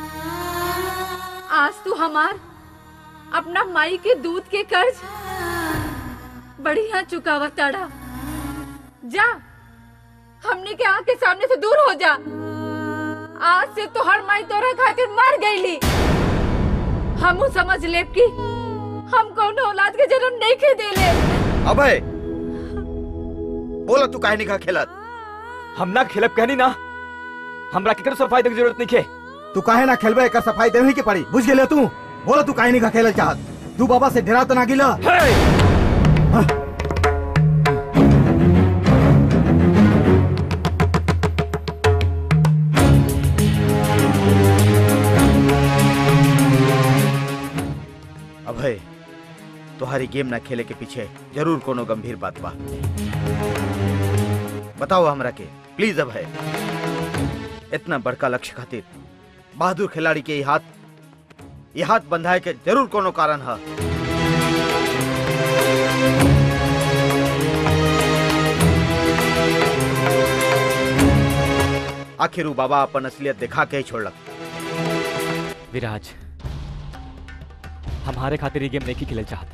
आज तू हमार अपना माई के दूध के कर्ज बढ़िया चुकावा ताड़ा। जा, हमने के आँख के सामने से दूर हो जा। आज से तो हर माई तोरा खातिर मर गईली। हमू समझ लेब कि हम कौन औलाद के जन्म नहीं के देले। अबे बोला तू काहे नहीं खा खेलत? हम ना खेलब कहनी ना। हमरा केकरो सफाई देके जरूरत नहीं के। तू काहे ना खेलबे? एकर सफाई देही के पड़ी। बुझ गेले तू? बोला तू काहे नहीं खा खेलत चाहत? तू बाबा से डरा तो ना गिला? अभय, तुम्हारी गेम ना खेले के पीछे जरूर कोनो गंभीर बात बा। बताओ हमरा के प्लीज अभय। इतना बड़का लक्ष्य खातिर बहादुर खिलाड़ी के हाथ ये हाथ बंधाए के जरूर कोनो कारण है। आखिर वो बाबा अपन असलियत दिखा के ही छोड़लक। विराज, हमारे खातिर ये गेम नहीं खेले चाहते।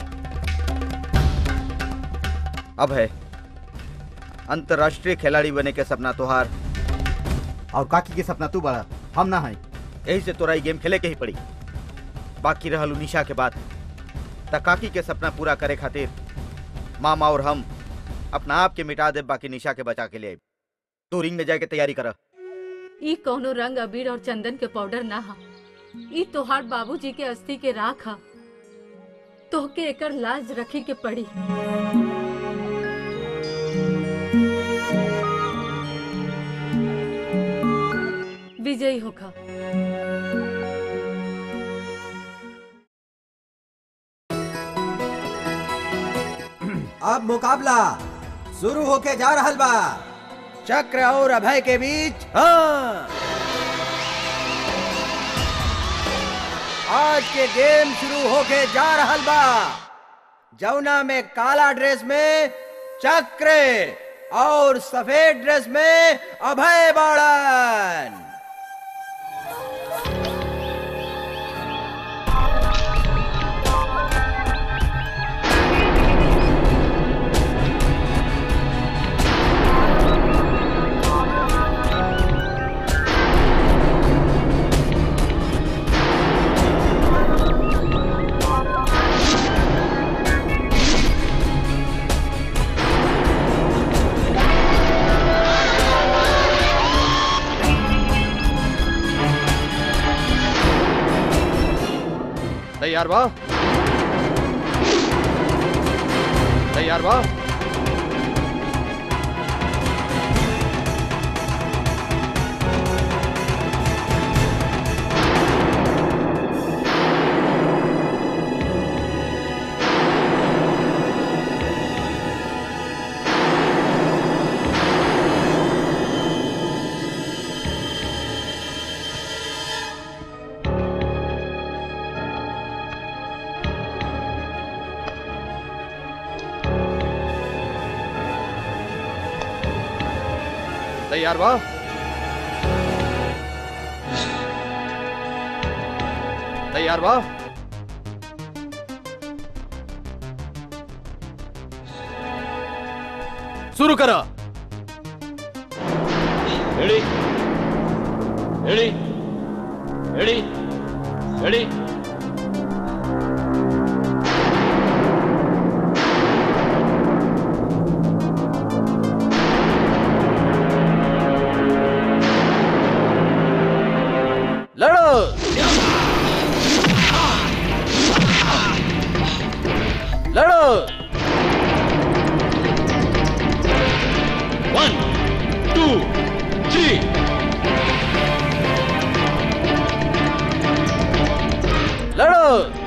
अब है अंतरराष्ट्रीय खिलाड़ी बने के सपना तोहार और काकी के सपना तू बड़ा, हम ना है। यही से तोरा गेम खेले के ही पड़ी। बाकी रहल निशा के बाद त काकी के सपना पूरा करे खातिर मामा और हम अपना आप के मिटा दे, बाकी निशा के बचा के लिए तू रिंग में जाके तैयारी कर। ई कोनो रंग अबीर और चंदन के पाउडर ना हा। ई तोहार बाबूजी के अस्थि के राख हा। तोहके एकर लाज रखी के पड़ी। विजयी होखा। अब मुकाबला शुरू होके जा रहल बा चक्र और अभय के बीच। हाँ, आज के गेम शुरू होके जा रहल बा। जौना में काला ड्रेस में चक्र और सफेद ड्रेस में अभय बाड़न। तैयार बा तैयार बा तैयार बा तैयार बा शुरू करा। रेडी रेडी रेडी रेडी लड़ो लड़ो। वन टू थ्री लड़ो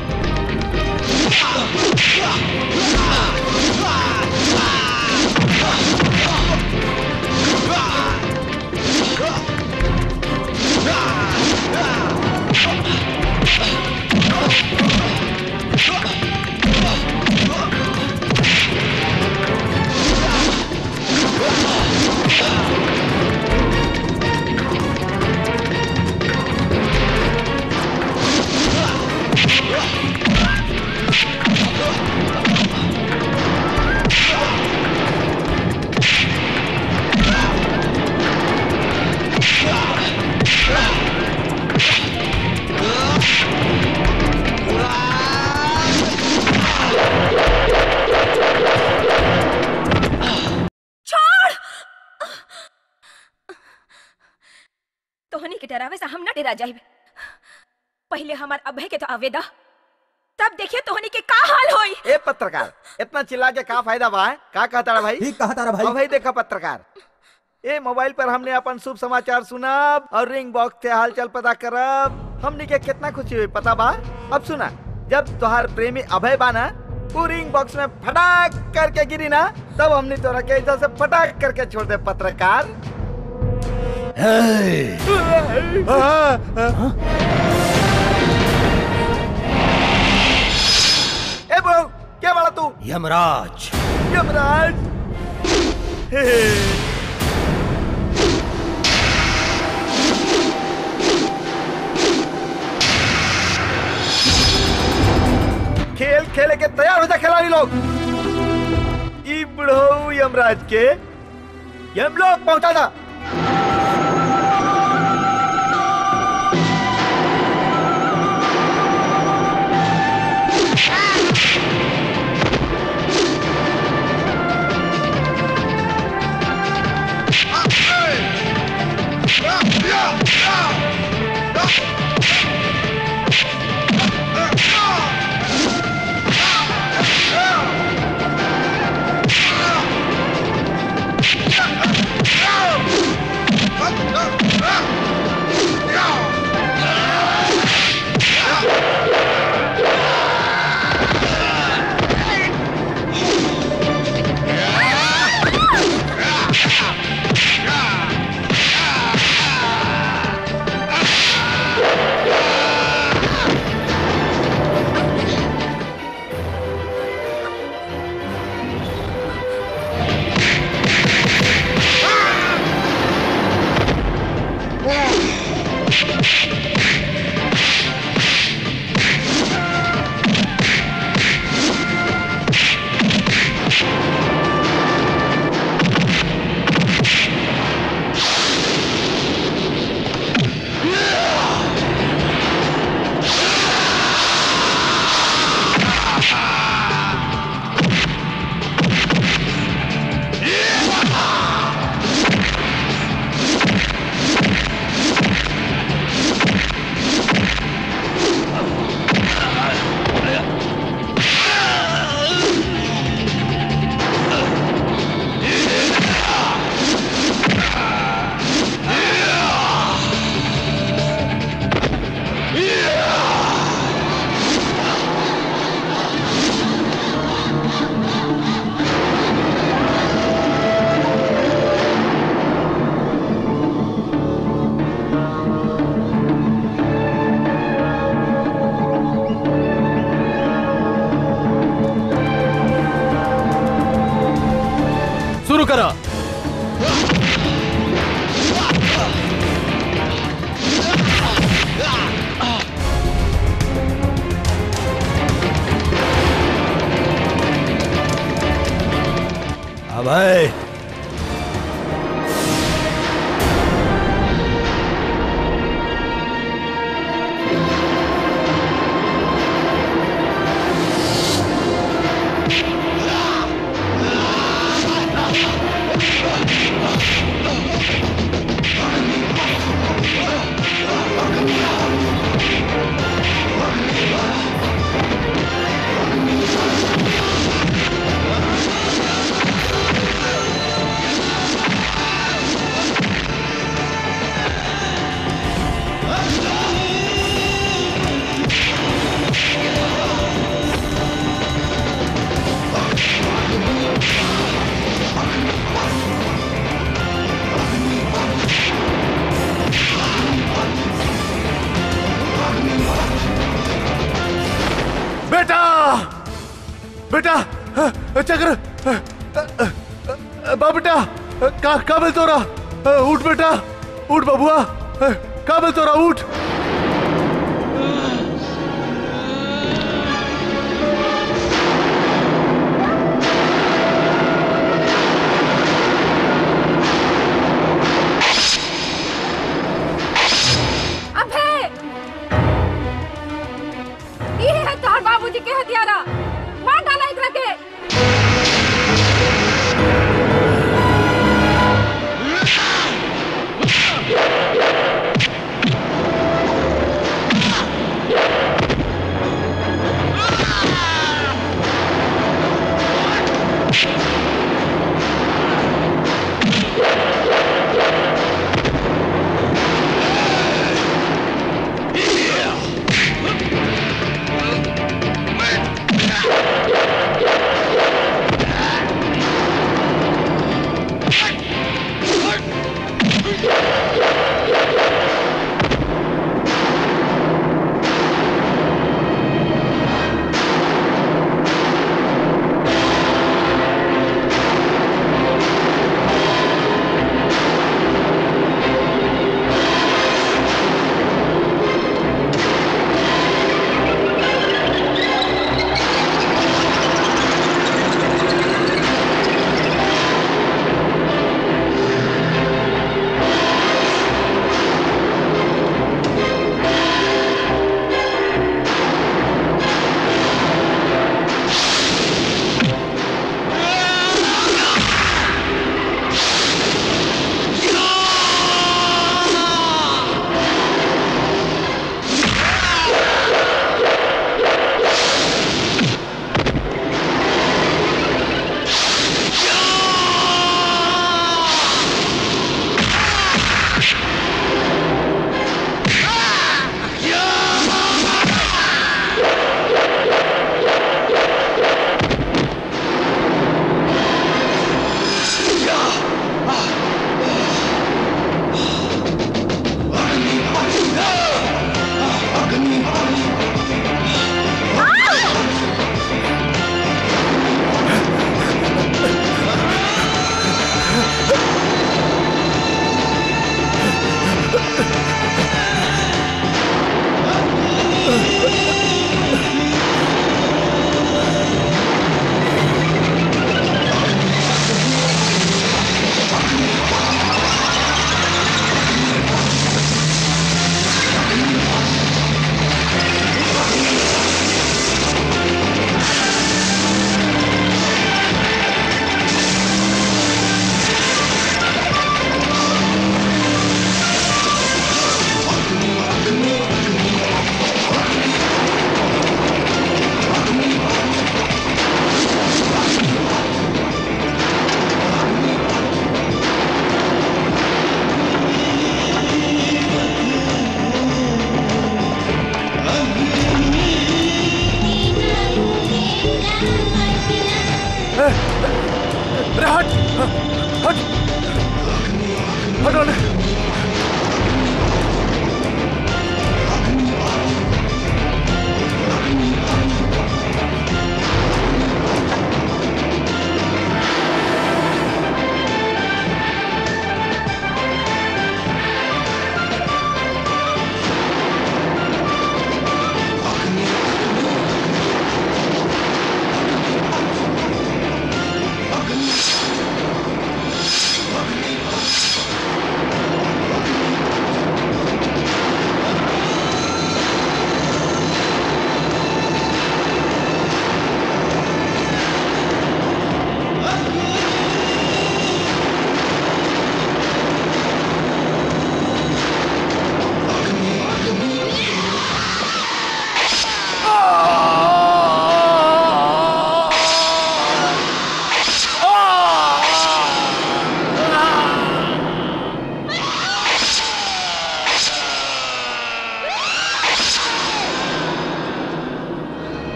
तोहनी के डरावे से हम ना डरा जाइबे। पहले हमार अभय के तो आवेदा, तब देखिए तोहनी के का हाल होई। ए पत्रकार, इतना चिल्ला के का फायदा बा? का कहता रहा भाई? ठीक कहता रहा भाई। भाई देखा पत्रकार, ए मोबाइल पर हमने अपन शुभ समाचार सुनब और रिंग बॉक्स से हालचाल पता करब। हमने के कितना खुशी हुई पता बा? अब सुना, जब तुहार प्रेमी अभय बाना वो रिंग बॉक्स में फटाक करके गिरी ना, तब हमने तोरा के इधर से फटाक करके छोड़ दे पत्रकार। ए बो, क्या बड़ा तू? यमराज। यमराज। खेल खेले के तैयार हो जा खिलाड़ी लोग। ई बुढ़ऊ यमराज के यमलोक पहुंचा था। Oh! अभय बेटा चक्र बा बेटा का का बोल तोरा उठ बेटा उठ बबुआ का बोल तोरा उठ अभय ये है तोहर बाबूजी के हथियारा मार डाला एकरा के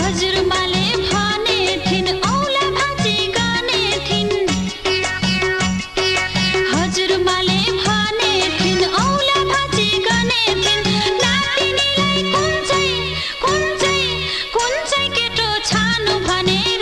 हजुरबाले भने थिइन् औला भाँची गाने थिइन् हजुरबाले भने थिइन् औला भाँची गाने थिइन् नातिनीलाई कुन चाहिँ कुन चाहिँ कुन चाहिँ केटो छानु भनेर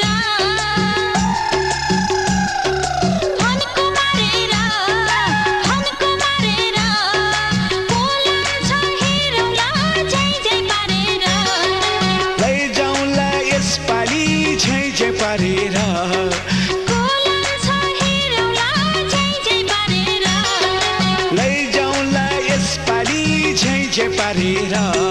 फन्को मारेर फन्को मारेर बोलाउँछ हेरौँला जय जय पारेर लैजाउँला यसपालि झै झै पारेर बोलाउँछ हेरौँला जय जय पारेर लैजाउँला यसपालि झै झै पारेर